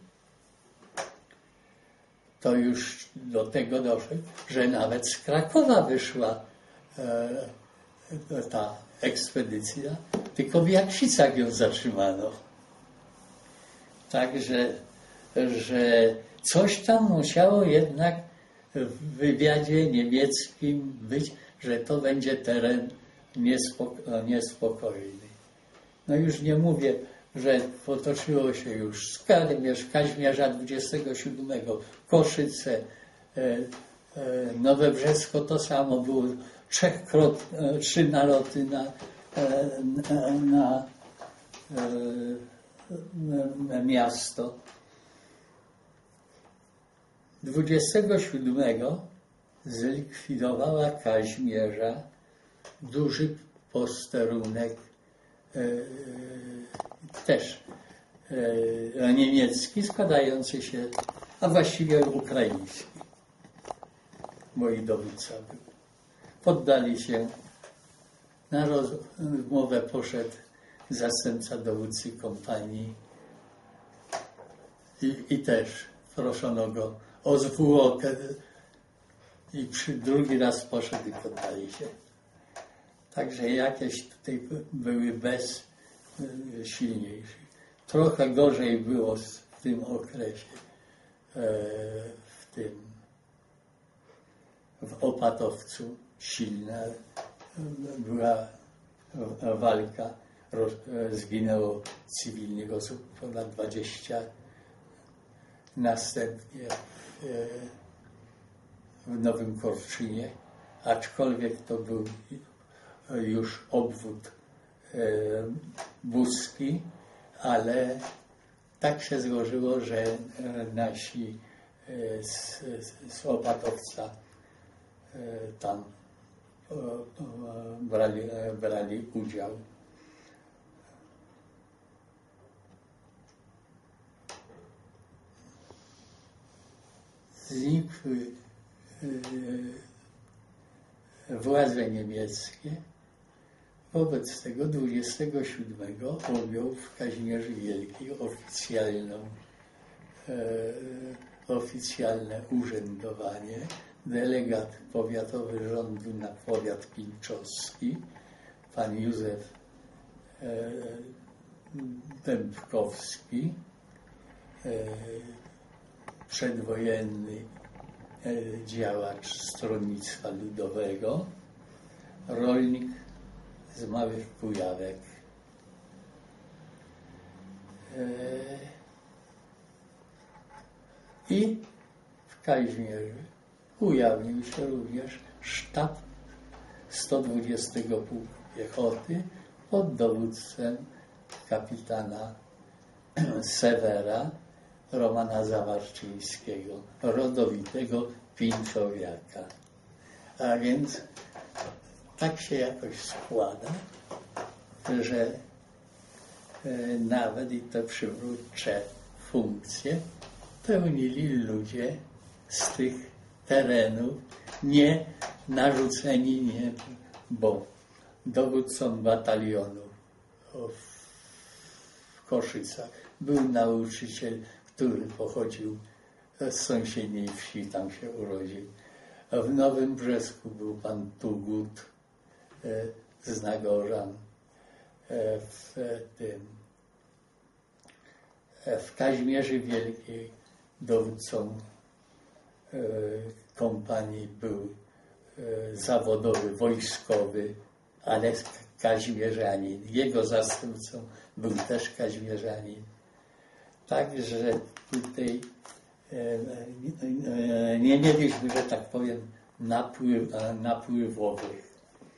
to już do tego doszło, że nawet z Krakowa wyszła e, ta ekspedycja, tylko w Jaksicach ją zatrzymano. Także, że coś tam musiało jednak w wywiadzie niemieckim być, że to będzie teren niespoko- niespokojny. No już nie mówię, że potoczyło się już Skarbierz, Kazimierza dwudziestego siódmego, Koszyce, e, e, Nowe Brzesko, to samo było, trzechkrot, e, trzy naloty na, e, na, na, e, na miasto. dwudziestego siódmego zlikwidowała Kazimierza duży posterunek e, też e, niemiecki, składający się, a właściwie ukraiński, bo i dowódca był. Poddali się, na rozmowę poszedł zastępca dowódcy kompanii i, i też proszono go o zwłokę i przy drugi raz poszedł i poddali się. Także jakieś tutaj były bez silniejszych. Trochę gorzej było w tym okresie, w tym, w Opatowcu silna była walka, zginęło cywilnych osób ponad dwadzieścia. Następnie w Nowym Korczynie, aczkolwiek to był już obwód buski, ale tak się złożyło, że nasi z, z Opatowca tam brali, brali udział. Znikły władze niemieckie. Wobec tego dwudziestego siódmego objął w Kazimierzu Wielkim oficjalną, e, oficjalne urzędowanie delegat powiatowy rządu na powiat pińczowski, pan Józef e, Dębkowski, e, przedwojenny e, działacz Stronnictwa Ludowego, rolnik z Małych Kujawek. I w Kazimierzu ujawnił się również sztab sto dwudziestego Pułku Piechoty pod dowództwem kapitana Sewera Romana Zawarczyńskiego, rodowitego Pińczowiaka. A więc tak się jakoś składa, że nawet i te przywódcze funkcje pełnili ludzie z tych terenów, nie narzuceni, nie, bo dowódcą batalionu w Koszycach był nauczyciel, który pochodził z sąsiedniej wsi, tam się urodził. A w Nowym Brzesku był pan Tugut z Nagorzan. W tym w Kazimierzu Wielkiej dowódcą kompanii był zawodowy, wojskowy, ale Kazimierzanin. Jego zastępcą był też Kazimierzanin. Także tutaj nie mieliśmy, że tak powiem, napływ, napływowych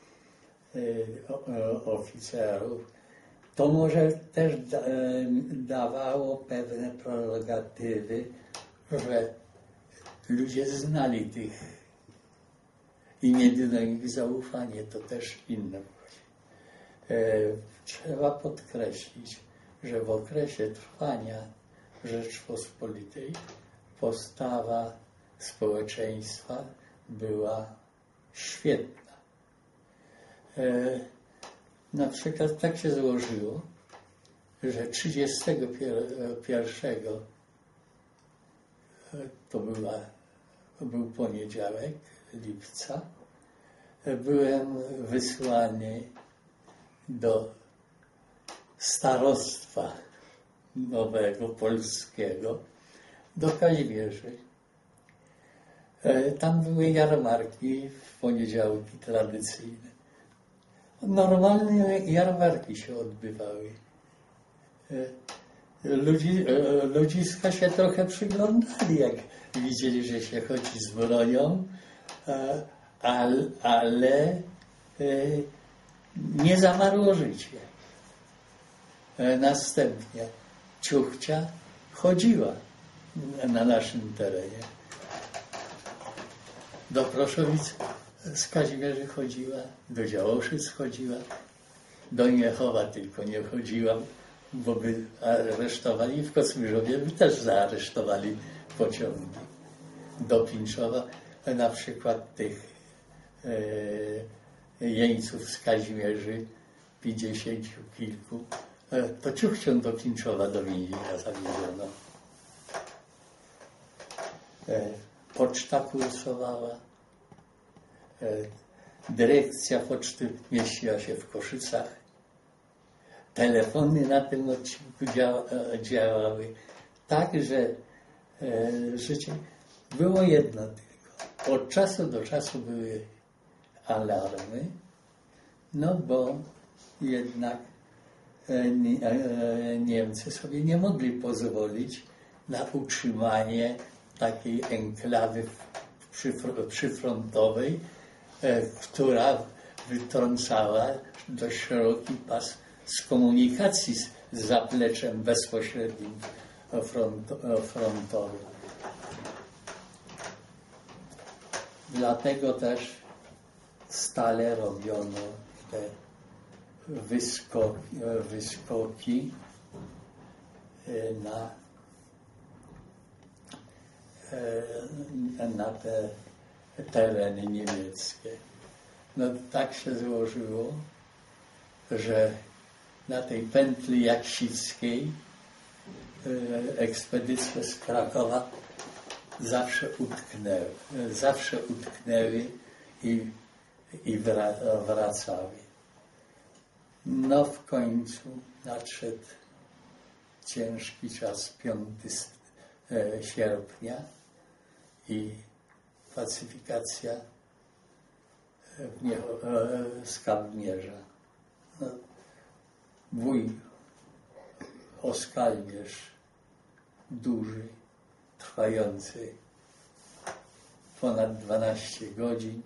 oficerów. To może też dawało pewne prerogatywy, że ludzie znali tych i mieli do nich zaufanie, to też inne. Trzeba podkreślić, że w okresie trwania Rzeczpospolitej postawa społeczeństwa była świetna. Na przykład tak się złożyło, że trzydziestego pierwszego to, była, to był poniedziałek lipca, byłem wysłany do starostwa nowego, polskiego, do Kazimierzy. Tam były jarmarki w poniedziałki tradycyjne. Normalne jarmarki się odbywały. Ludzi, ludziska się trochę przyglądali, jak widzieli, że się chodzi z bronią, ale, ale nie zamarło życie. Następnie ciuchcia chodziła na naszym terenie. Do Proszowic z Kazimierzy chodziła, do Działoszyc chodziła, do Niechowa tylko nie chodziła, bo by aresztowali, w Kosmyrzowie by też zaaresztowali pociągi. Do Pińczowa, na przykład tych e, jeńców z Kazimierzy, pięćdziesięciu kilku, e, to ciuchcią do Pińczowa, do więzienia zawieziono. E, poczta kursowała, e, dyrekcja poczty mieściła się w Koszycach. Telefony na tym odcinku działa, działały. Tak, że e, życie było jedno tylko. Od czasu do czasu były alarmy, no bo jednak e, e, Niemcy sobie nie mogli pozwolić na utrzymanie takiej enklawy przyfr- przyfrontowej, e, która wytrącała dość szeroki pas z komunikacji z zapleczem bezpośrednim front, frontowym. Dlatego też stale robiono te wyskoki, wyskoki na, na te tereny niemieckie. No tak się złożyło, że na tej pętli jaksickiej ekspedycje z Krakowa zawsze utknęły, zawsze utknęły i, i wracały. No w końcu nadszedł ciężki czas, piątego sierpnia i pacyfikacja Skarbimierza. No, bój o Skarbimierz duży, trwający ponad dwanaście godzin,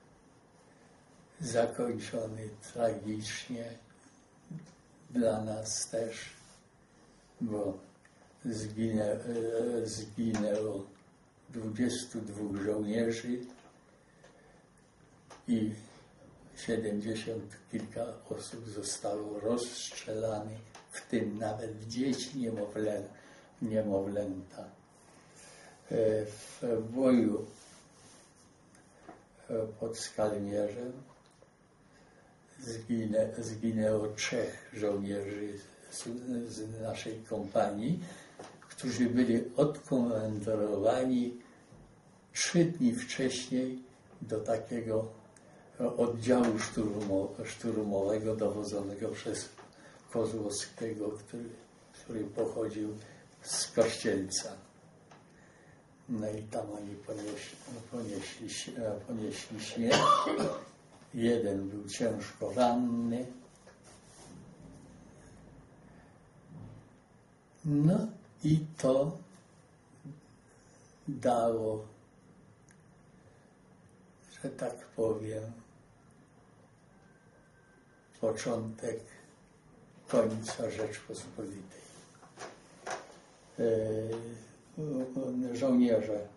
zakończony tragicznie dla nas też, bo zginę, zginęło dwudziestu dwóch żołnierzy i siedemdziesiąt kilka osób zostało rozstrzelanych, w tym nawet dzieci, niemowlę, niemowlęta. W boju pod Skarbimierzem zginę, zginęło trzech żołnierzy z, z naszej kompanii, którzy byli odkomendowani trzy dni wcześniej do takiego oddziału szturmowego dowodzonego przez Kozłowskiego, który, który pochodził z Kościelca. No i tam oni ponieśli, ponieśli, ponieśli śmierć. Jeden był ciężko ranny. No i to dało, że tak powiem, początek końca Rzeczpospolitej. Żołnierze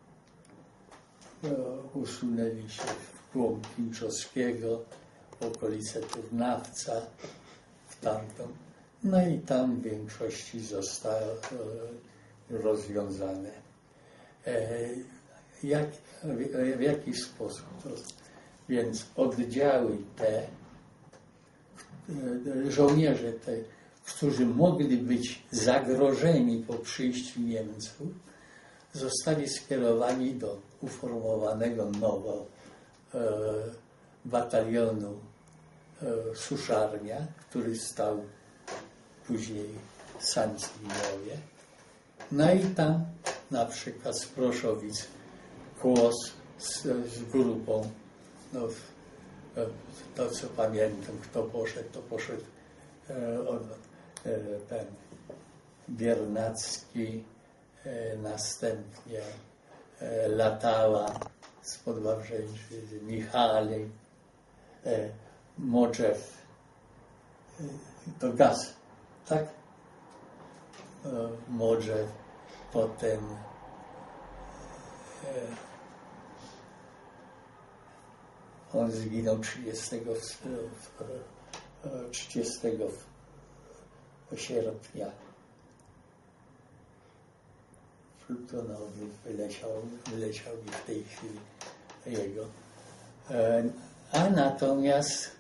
usunęli się w głąb Pińczowskiego, w okolice Turnawca, tamtą. No i tam w większości zostało rozwiązane. Jak, w, w jaki sposób? To, więc oddziały te, żołnierze te, którzy mogli być zagrożeni po przyjściu Niemców, zostali skierowani do uformowanego nowo e, batalionu e, Suszarnia, który stał później w Sancylinowie. No i tam na przykład z Proszowic Kłos z, z grupą, no, to co pamiętam, kto poszedł, to poszedł e, od, e, ten Biernacki, e, następnie e, Latała spod Wawrzeńczy, Michalik, e, Modrzew, e, to gaz, tak? E, Modrzew, potem e, on zginął trzydziestego sierpnia. Plutonowy wyleciał, wyleciał mi w tej chwili jego. A natomiast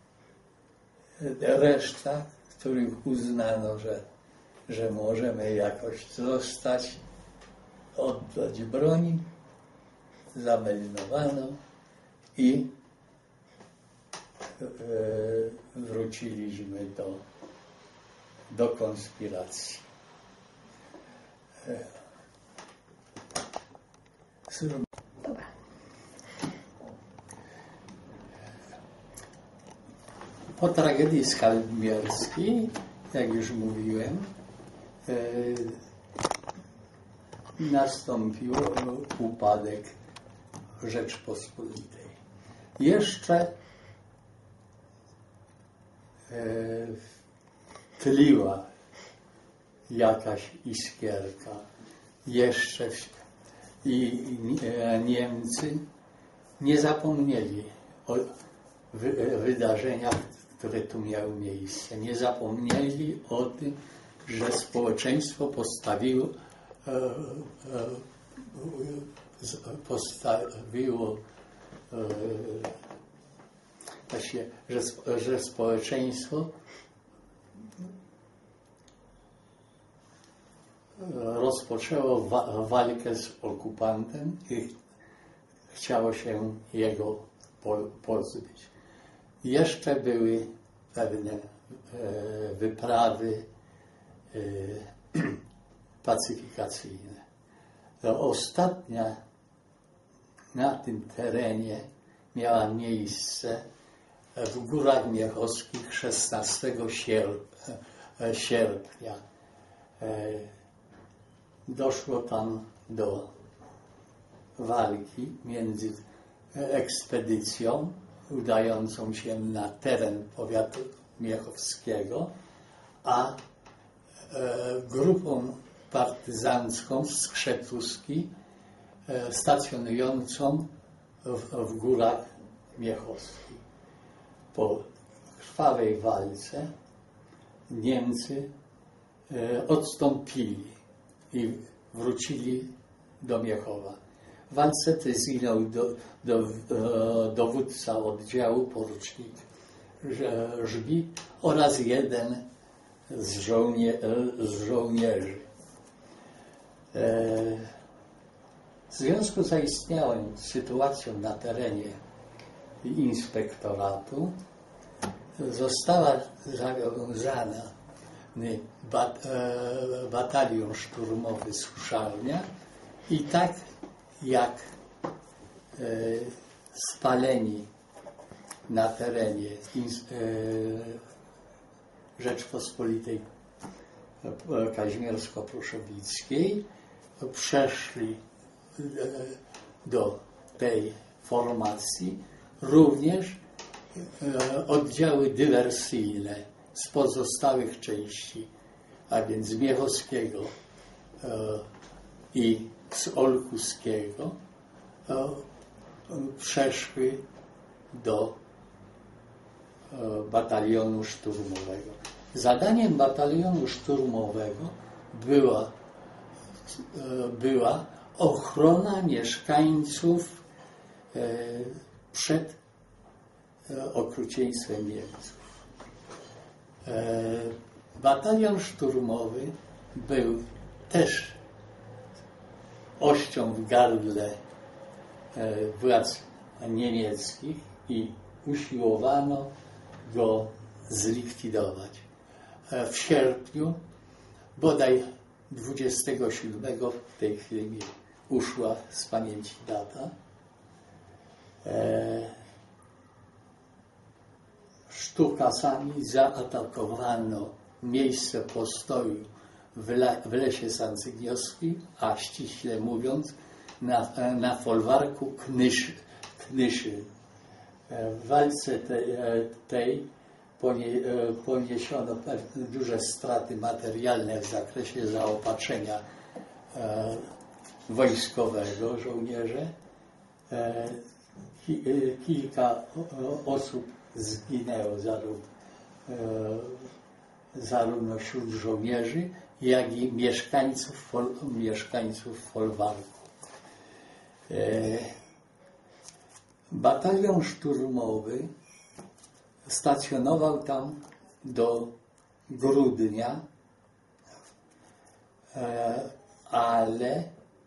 reszta, których uznano, że, że możemy jakoś zostać, oddać broń, zameldowano i wróciliśmy do, do konspiracji. Dobra. Po tragedii skalbierskiej, jak już mówiłem, nastąpił upadek Rzeczpospolitej. Jeszcze tliła jakaś iskierka. Jeszcze i Niemcy nie zapomnieli o wydarzeniach, które tu miały miejsce. Nie zapomnieli o tym, że społeczeństwo postawiło, postawiło właśnie, że, że społeczeństwo rozpoczęło wa walkę z okupantem i chciało się jego po pozbyć. Jeszcze były pewne e, wyprawy e, pacyfikacyjne. To ostatnia na tym terenie miała miejsce w Górach Miechowskich szesnastego sierpnia. Doszło tam do walki między ekspedycją udającą się na teren powiatu miechowskiego, a grupą partyzancką z Skrzetuski stacjonującą w, w Górach Miechowskich. Po krwawej walce Niemcy odstąpili i wrócili do Miechowa. W walce tej zginął do, do, dowódca oddziału, porucznik Żbi oraz jeden z, żołnie, z żołnierzy. W związku z zaistniałą sytuacją na terenie inspektoratu została zawiązana bat, e, batalion szturmowy Suszarnia i tak jak e, spaleni na terenie ins, e, Rzeczpospolitej Kazimiersko-Pruszowickiej przeszli e, do tej formacji również e, oddziały dywersyjne z pozostałych części, a więc z Miechowskiego e, i z Olkuskiego e, e, przeszły do e, batalionu szturmowego. Zadaniem batalionu szturmowego była, była ochrona mieszkańców przed okrucieństwem Niemców. Batalion szturmowy był też ością w gardle władz niemieckich i usiłowano go zlikwidować. W sierpniu, bodaj dwudziestego siódmego, w tej chwili mi uszła z pamięci data, sztukasami zaatakowano miejsce postoju w, le, w lesie Sancygiowskim, a ściśle mówiąc na, na folwarku Knyszy. Knyszy. W walce tej, tej ponie, poniesiono duże straty materialne w zakresie zaopatrzenia e, wojskowego żołnierzy. E, ki, kilka osób zginęło zarówno, e, zarówno wśród żołnierzy, jak i mieszkańców, fol, mieszkańców folwarku. E, batalion szturmowy stacjonował tam do grudnia, e, ale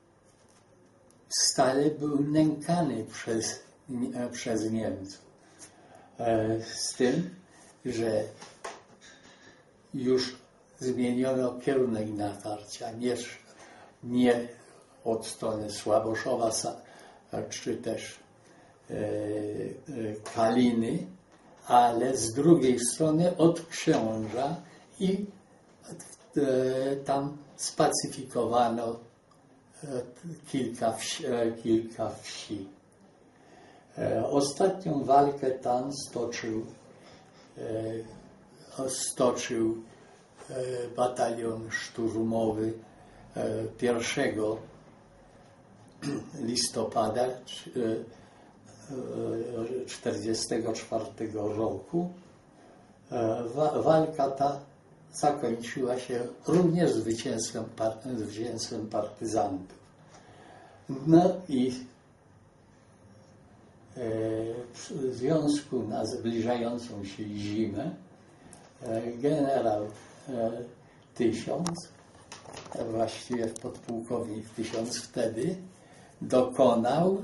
stale był nękany przez, e, przez Niemców. E, z tym, że już zmieniono kierunek natarcia, nie, nie od strony Słaboszowa czy też e, e, Kaliny, ale z drugiej strony od Książa i e, tam spacyfikowano e, kilka wsi. E, kilka wsi. E, ostatnią walkę tam stoczył, e, stoczył e, batalion szturmowy e, pierwszego listopada e, czterdziestego czwartego roku. Wa walka ta zakończyła się również zwycięstwem, par zwycięstwem partyzantów. No i e, w związku na zbliżającą się zimę e, generał e, Tysiąc, właściwie podpułkownik Tysiąc wtedy, dokonał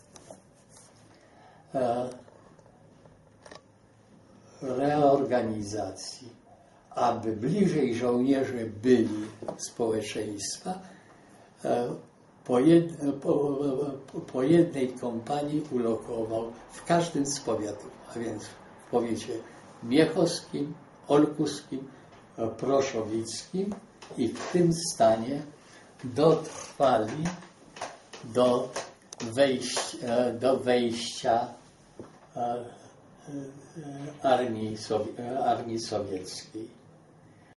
reorganizacji, aby bliżej żołnierze byli społeczeństwa. Po, jed, po, po jednej kompanii ulokował w każdym z powiatów, a więc w powiecie miechowskim, olkuskim, proszowickim, i w tym stanie dotrwali do wejścia, do wejścia armii, sowie, armii sowieckiej.